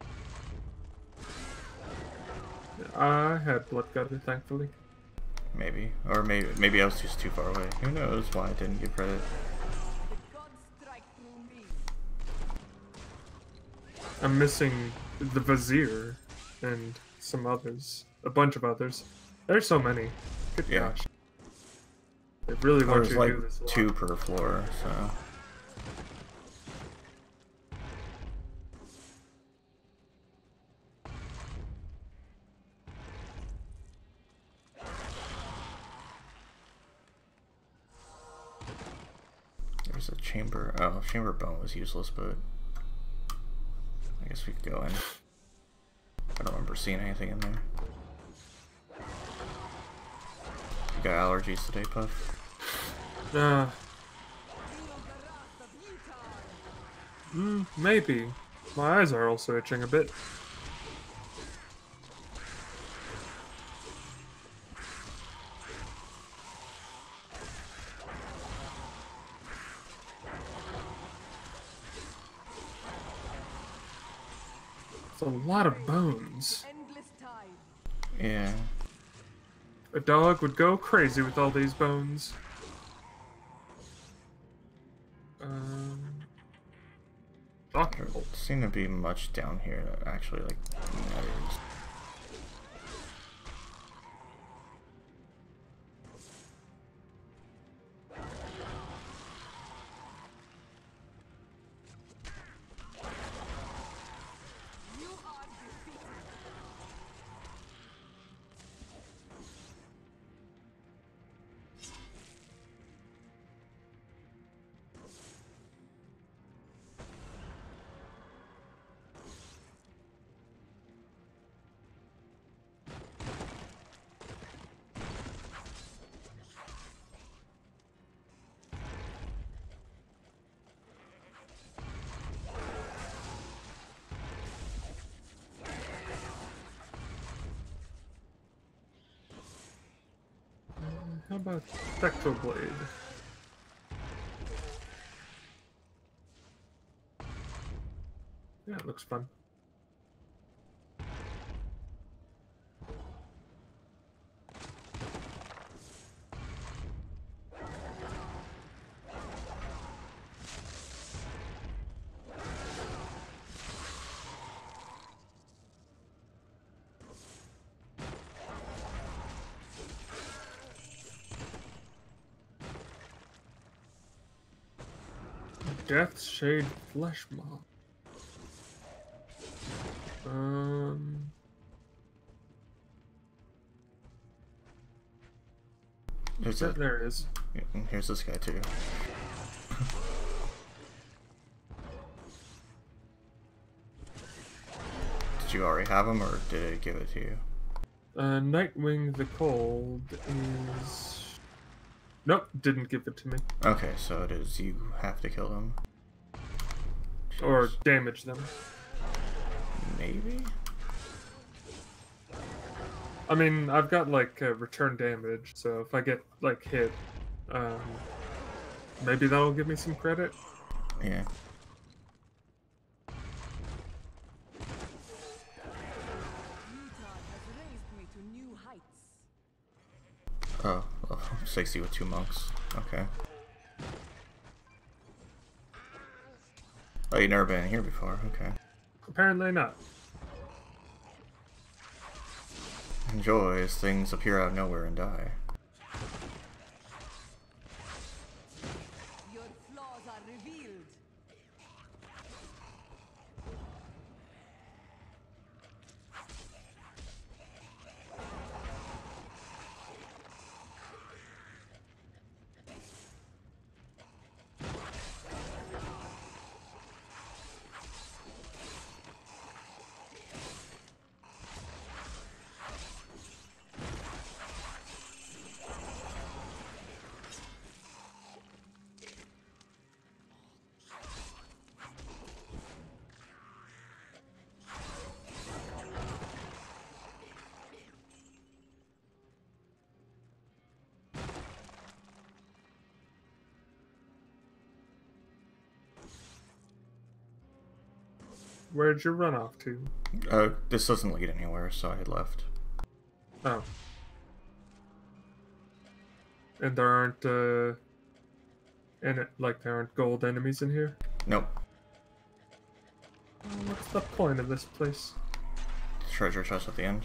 why? I had blood gutter, thankfully. Maybe. Or maybe maybe I was just too far away. Who knows why I didn't get credit. The gods strike through me. I'm missing the Vizier and some others. A bunch of others. There's so many. Good Yeah. gosh. They really want There's you to like do this a lot. two per floor, so. There's a chamber. Oh, chamber bone was useless, but I guess we could go in. I don't remember seeing anything in there. You got allergies today, Puff? Uh, mm, maybe. My eyes are also itching a bit. It's a lot of bones. Endless tide. Yeah. A dog would go crazy with all these bones. Um, There doesn't seem to be much down here that actually like matters. You are defeated. how about Spectral Blade? Yeah, it looks fun. Death Shade Flesh Mob. Um. There's Yeah, a, there it is. and here's this guy too. Did you already have him, or did it give it to you? Uh, Nightwing the Cold is. Nope, didn't give it to me. Okay, so it is you have to kill them. Or damage them. Maybe? I mean, I've got like uh, return damage, so if I get like hit, um, maybe that'll give me some credit. Yeah. Utah has raised me to new heights. Oh, oh, sixty with two monks. Okay. Oh, you've never been in here before. Okay. Apparently not. Enjoy as things appear out of nowhere and die. Your flaws are revealed. Where'd you run off to? Uh, this doesn't lead anywhere, so I had left. Oh. And there aren't, uh... And it, like, there aren't gold enemies in here? Nope. Well, what's the point of this place? Treasure chest at the end.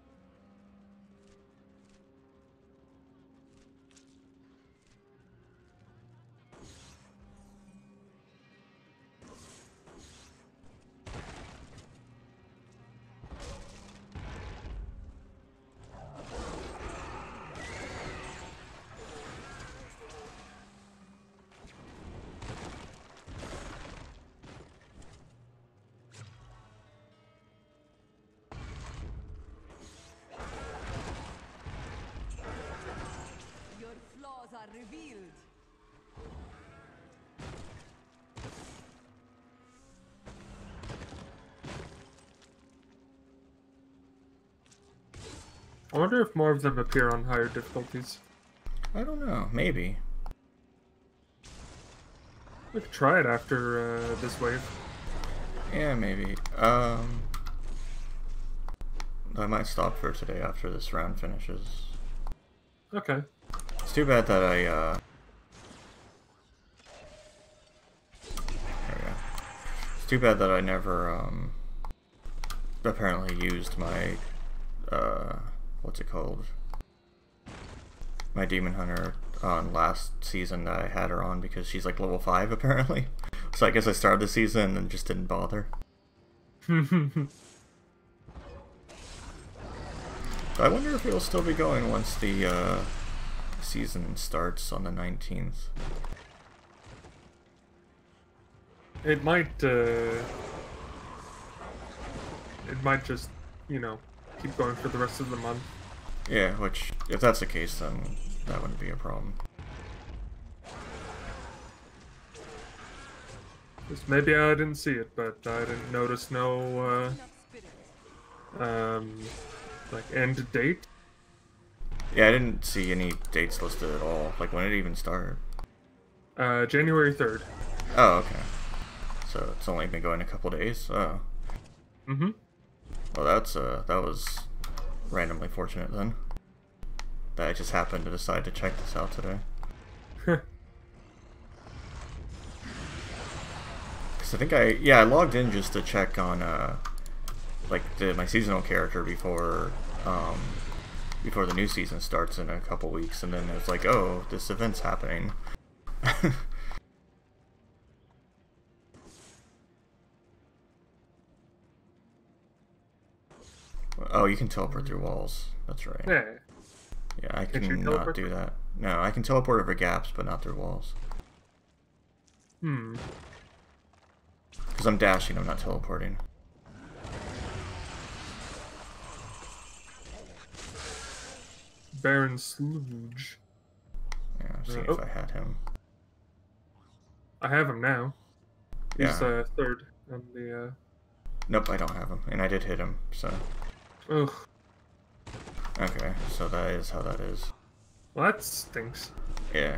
Your flaws are revealed. I wonder if more of them appear on higher difficulties. I don't know. Maybe. We could try it after uh, this wave. Yeah, maybe. Um, I might stop for today after this round finishes. Okay. It's too bad that I, uh... There we go. It's too bad that I never, um... apparently used my, uh... what's it called? My Demon Hunter on last season that I had her on because she's like level five apparently. So I guess I started the season and just didn't bother. I wonder if it'll still be going once the uh, season starts on the nineteenth. It might, uh... It might just, you know, keep going for the rest of the month. Yeah, which, if that's the case, then that wouldn't be a problem. Just maybe I didn't see it, but I didn't notice no, uh... Um... Like, end date? Yeah, I didn't see any dates listed at all. Like, when did it even start? Uh, January third. Oh, okay. So it's only been going a couple days? Oh. Mm-hmm. Well, that's, uh, that was randomly fortunate then. That I just happened to decide to check this out today. Because I think I, yeah, I logged in just to check on, uh, like, the, my seasonal character before, um, before the new season starts in a couple weeks, and then it was like, oh, this event's happening. Oh, you can teleport through walls. That's right. Yeah. Yeah, I Can you can not teleport do through- that. No, I can teleport over gaps, but not through walls. Hmm. Because I'm dashing, I'm not teleporting. Baron Sludge. Yeah, I'm seeing Uh, if oh. I had him. I have him now. He's, Yeah. uh, third on the, uh... Nope, I don't have him. And I did hit him, so... Ugh. Okay, so that is how that is. Well, that stinks. Yeah.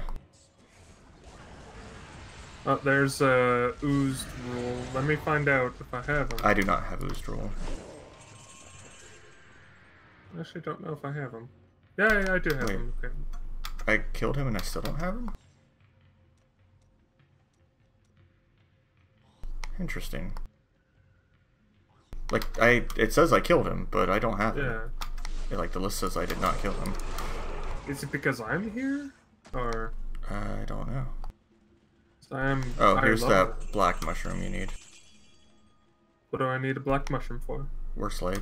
Oh, there's, uh, oozed rule. Let me find out if I have him. I do not have Oozed Rule. I actually don't know if I have him. Yeah, yeah, I do have Wait. him. Okay. I killed him and I still don't have him? Interesting. Like, I, it says I killed him, but I don't have him. Yeah. Yeah, like, the list says I did not kill him. Is it because I'm here? Or... I don't know. I'm Oh, higher here's level. that black mushroom you need. What do I need a black mushroom for? Worst leg.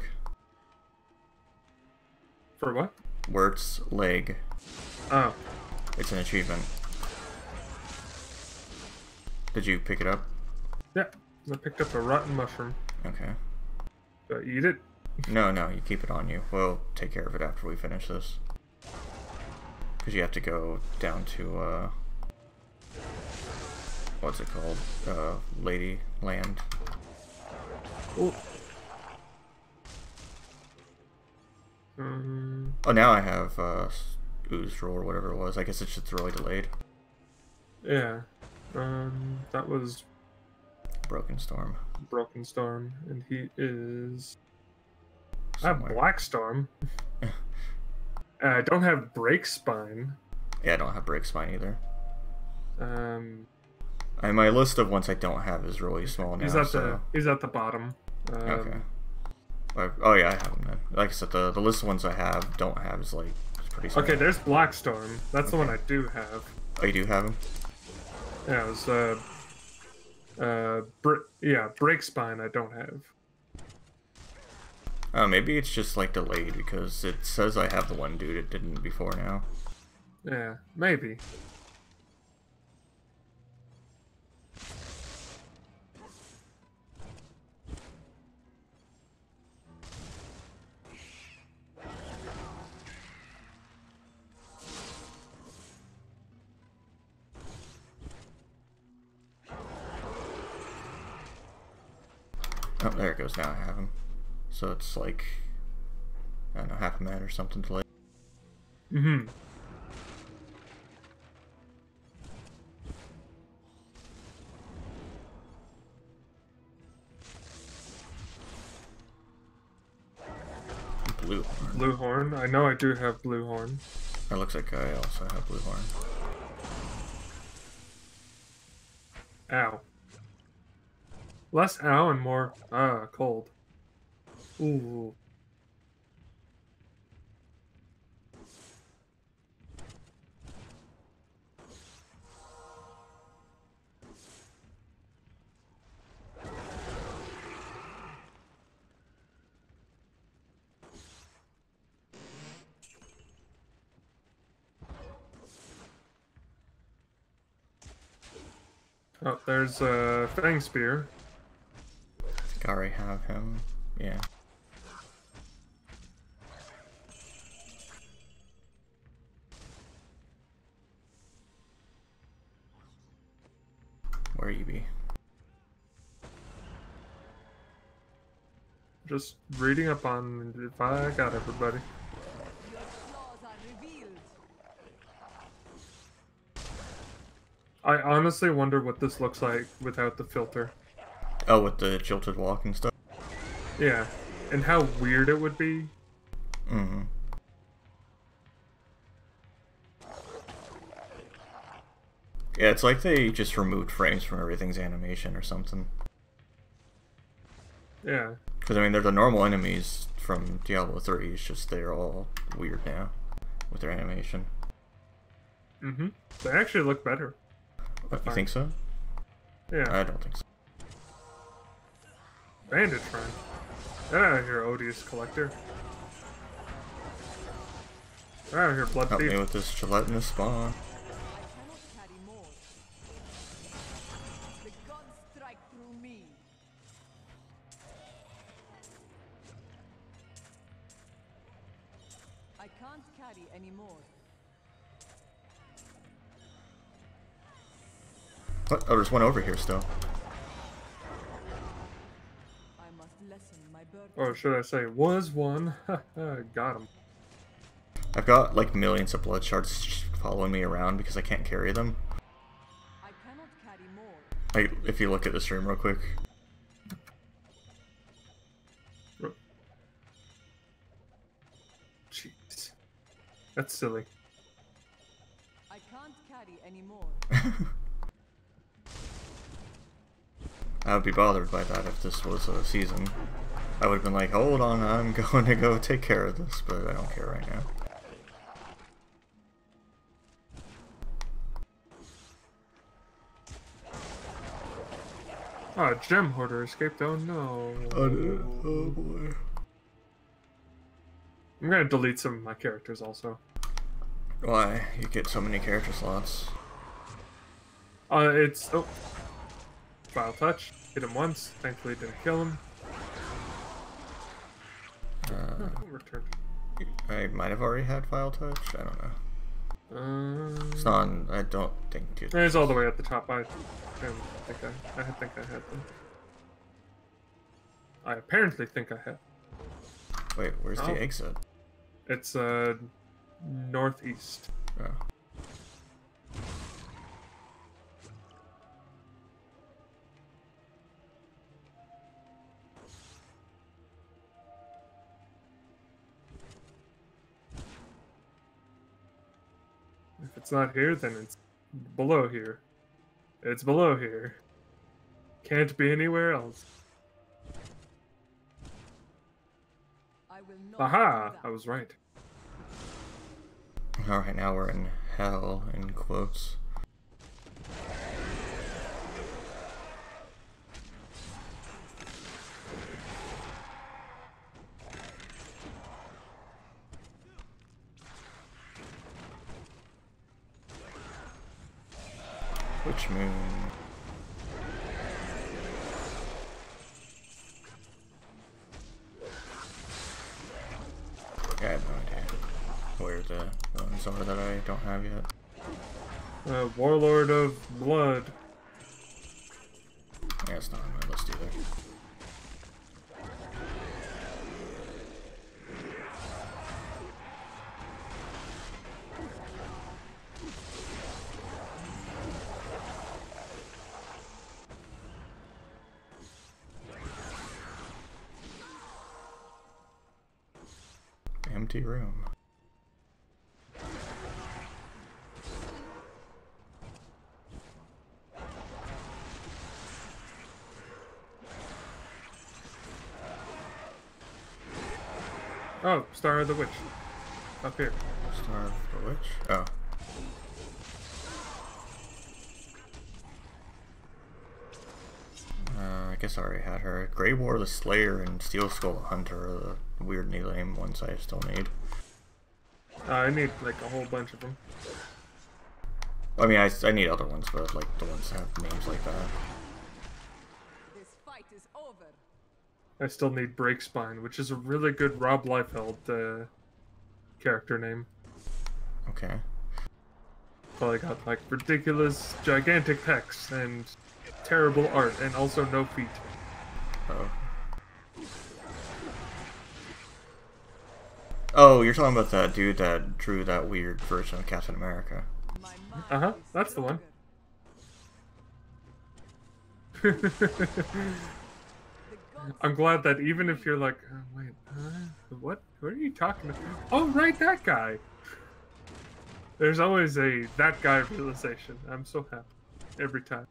For what? Wort's leg. Oh. It's an achievement. Did you pick it up? Yeah. I picked up a rotten mushroom. Okay. Do I eat it? No, no, you keep it on you. We'll take care of it after we finish this. Because you have to go down to, uh... what's it called? Uh, Lady Land. Oh. Um, Oh, now I have, uh, Ooze Roll or whatever it was. I guess it's just really delayed. yeah. Um, that was Broken Storm. Broken Storm, and he is... I have Somewhere. Black Storm. uh, I don't have Break Spine. Yeah, I don't have Break Spine either. Um, And my list of ones I don't have is really small now, he's at so... the he's at the bottom. Um, Okay. Well, oh yeah, I have them then. Like I said, the, the list of ones I have, don't have is like, it's pretty small. Okay, there's Black Storm. That's the Okay. one I do have. Oh, you do have them? Yeah, it was uh, uh, Br- yeah, Break Spine. I don't have. Oh, maybe it's just like delayed because it says I have the one dude it didn't before now. Yeah, maybe. Oh, there it goes. Now I have him. So it's like, I don't know, half a minute or something delayed. Mm-hmm. Blue horn. Blue Horn. I know I do have Blue Horn. That looks like I also have blue horn. Ow. Less ow and more ah cold. Ooh. Oh, there's a uh, Fang Spear. I think I already have him. Yeah. Where you be? Just reading up on if I got everybody. Your flaws are revealed. I honestly wonder what this looks like without the filter. Oh, with the jilted walk and stuff? Yeah, and how weird it would be. Mm-hmm. Yeah, it's like they just removed frames from everything's animation or something. Yeah. Because, I mean, they're the normal enemies from Diablo three, it's just they're all weird now with their animation. Mm-hmm. They actually look better. What, you think so? Yeah. I don't think so. Bandit friend. Get out of here, odious collector. Get out of here, blood Help thief. me with this gelatinous spawn. I cannot carry more. The gods strike through me. I can't carry any more. What? Oh, there's one over here still. I must lessen my burden. Or should I say, was one. Got him. I've got like millions of blood shards following me around because I can't carry them. I cannot carry more. Like, if you look at the stream real quick. Jeez. That's silly. I can't carry anymore. I would be bothered by that if this was a season. I would have been like, hold on, I'm going to go take care of this, but I don't care right now. Oh, gem hoarder escaped. Oh no. Oh, no. Oh boy. I'm gonna delete some of my characters also. Why? You get so many character slots. Uh, it's... Oh. Final touch. Hit him once. Thankfully didn't kill him. Uh, Oh, returned. I might have already had File Touch. I don't know. Um, It's not on, I don't think it... It's all the way at the top. I, I think I, I think I had them. I apparently think I had. Wait, where's Oh. the exit? It's uh northeast. Oh. If it's not here, then it's below here. It's below here. Can't be anywhere else. I will not Aha! do I was right. Alright, now we're in hell, in quotes. Which moon? Yeah, I have no idea where the ones are that I don't have yet. Uh, Warlord of Blood. Yeah, it's not on my list either. Empty room. Oh, Star of the Witch. Up here. Star of the Witch? Oh. Uh, I guess I already had her. Grey War the Slayer and Steel Skull Hunter are the weird name ones I still need. Uh, I need like a whole bunch of them. I mean, I, I need other ones, but like the ones that have names like that. This fight is over. I still need Breakspine, which is a really good Rob Liefeld uh, character name. Okay. Probably got like ridiculous, gigantic pecs and terrible art, and also no feet. Oh. Oh, you're talking about that dude that drew that weird version of Captain America. My mind Uh huh. is That's the one. stronger. The gods I'm glad that even if you're like, oh, wait, huh? What? What are you talking about? Oh, right, that guy. There's always a that guy realization. I'm so happy every time.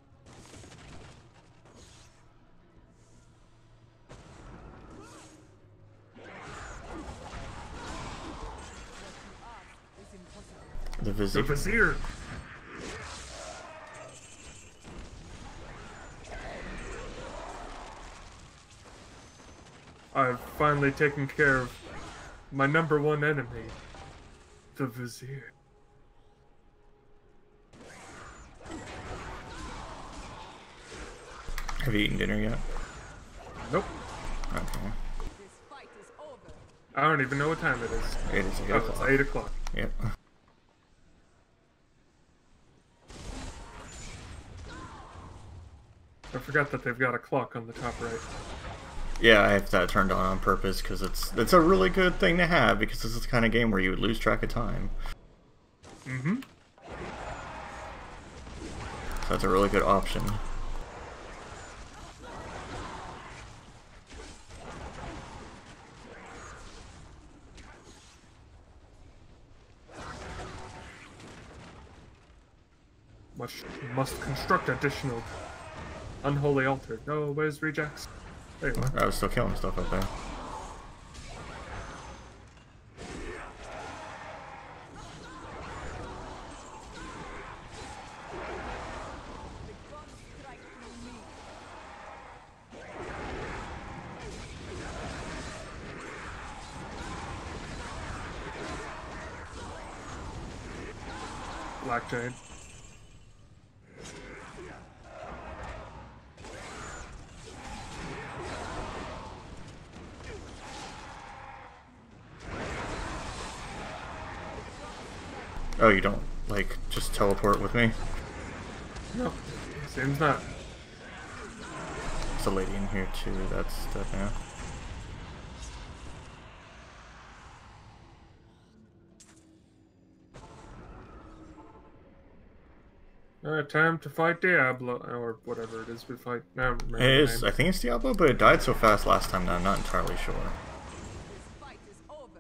is impossible. The The Vizier. Vizier. I've finally taken care of my number one enemy, the Vizier. Have you eaten dinner yet? Nope. Okay. This fight is over. I don't even know what time it is. It is eight Oh, it's o'clock. eight o'clock. Yep. I forgot that they've got a clock on the top right. Yeah, I have that turned on on purpose because it's it's a really good thing to have because this is the kind of game where you would lose track of time. Mm-hmm. So that's a really good option. Must must construct additional unholy altar. No, where's Rejax? There you are. I was still killing stuff up there. Black Jade. Oh, you don't, like, just teleport with me? No, seems not. There's a lady in here too, that's dead now. Alright, time to fight Diablo, or whatever it is we fight. No, I don't remember It the is, name. I think it's Diablo, but it died so fast last time that I'm not entirely sure. This fight is over.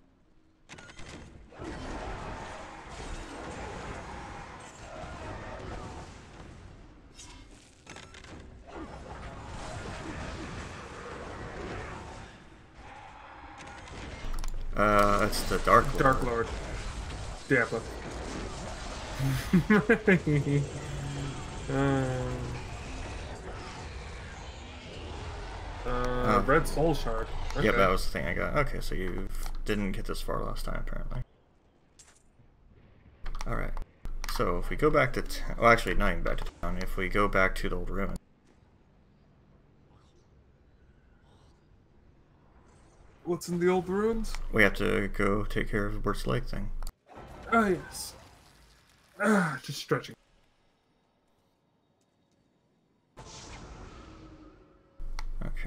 Uh, it's the Dark Lord. Dark Lord. Diablo. uh, uh, Oh. Red Soul Shard. Okay. Yep, that was the thing I got. Okay, so you didn't get this far last time, apparently. Alright. So, if we go back to town... Well, actually, not even back to town. If we go back to the old ruin. What's in the old ruins? We have to go take care of Bert's Lake thing. Ah, yes. Ah, just stretching. Okay.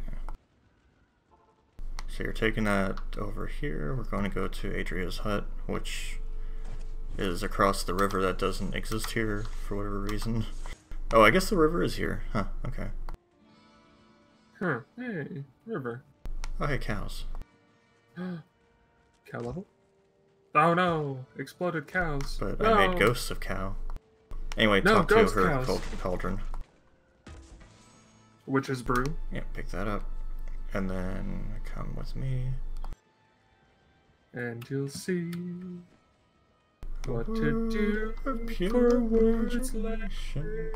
So you're taking that over here. We're going to go to Adria's hut, which is across the river that doesn't exist here for whatever reason. Oh, I guess the river is here. Huh, okay. Huh. Hey, river. Oh, hey, cows. Cow level? Oh no! Exploded cows. But no. I made ghosts of cow. Anyway, No, talk to ghost her cows. cauld- cauldron. Witch's brew. Yeah, pick that up. And then come with me. And you'll see what to do Of pure for words like imagination.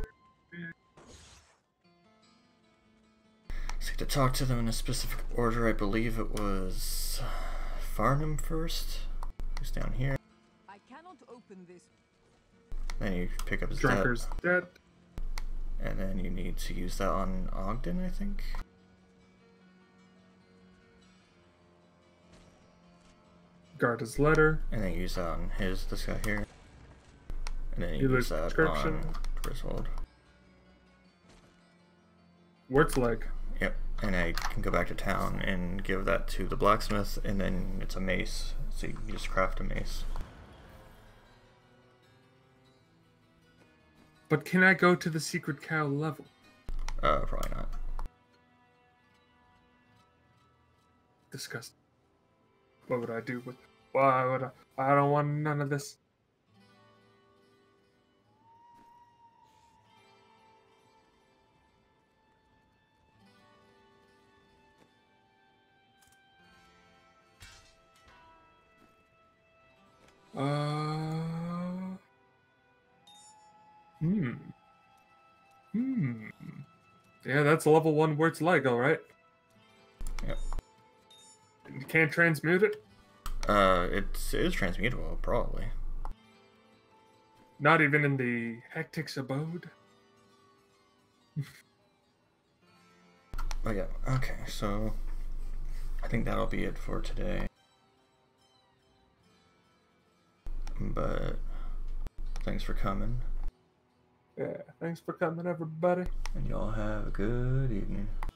So to talk to them in a specific order, I believe it was Farnham first. Who's down here? I cannot open this. Then you pick up his Drunker's debt. dead. And then you need to use that on Ogden, I think. Guard his letter. And then you use that on his, this guy here. And then you You use lose that description. on Griswold. Wurt's leg. Yep. And I can go back to town and give that to the blacksmith, and then it's a mace. So you can just craft a mace. But can I go to the secret cow level? Uh, probably not. Disgusting. What would I do with? Why would I? I don't want none of this. Uh. Hmm. Hmm. Yeah, that's a level one Wurt's leg, alright. Yep. You can't transmute it? Uh, it's, it is transmutable, probably. Not even in the Hectic's abode? But yeah, okay, so I think that'll be it for today. But thanks for coming, Yeah, thanks for coming, everybody. and y'all have a good evening.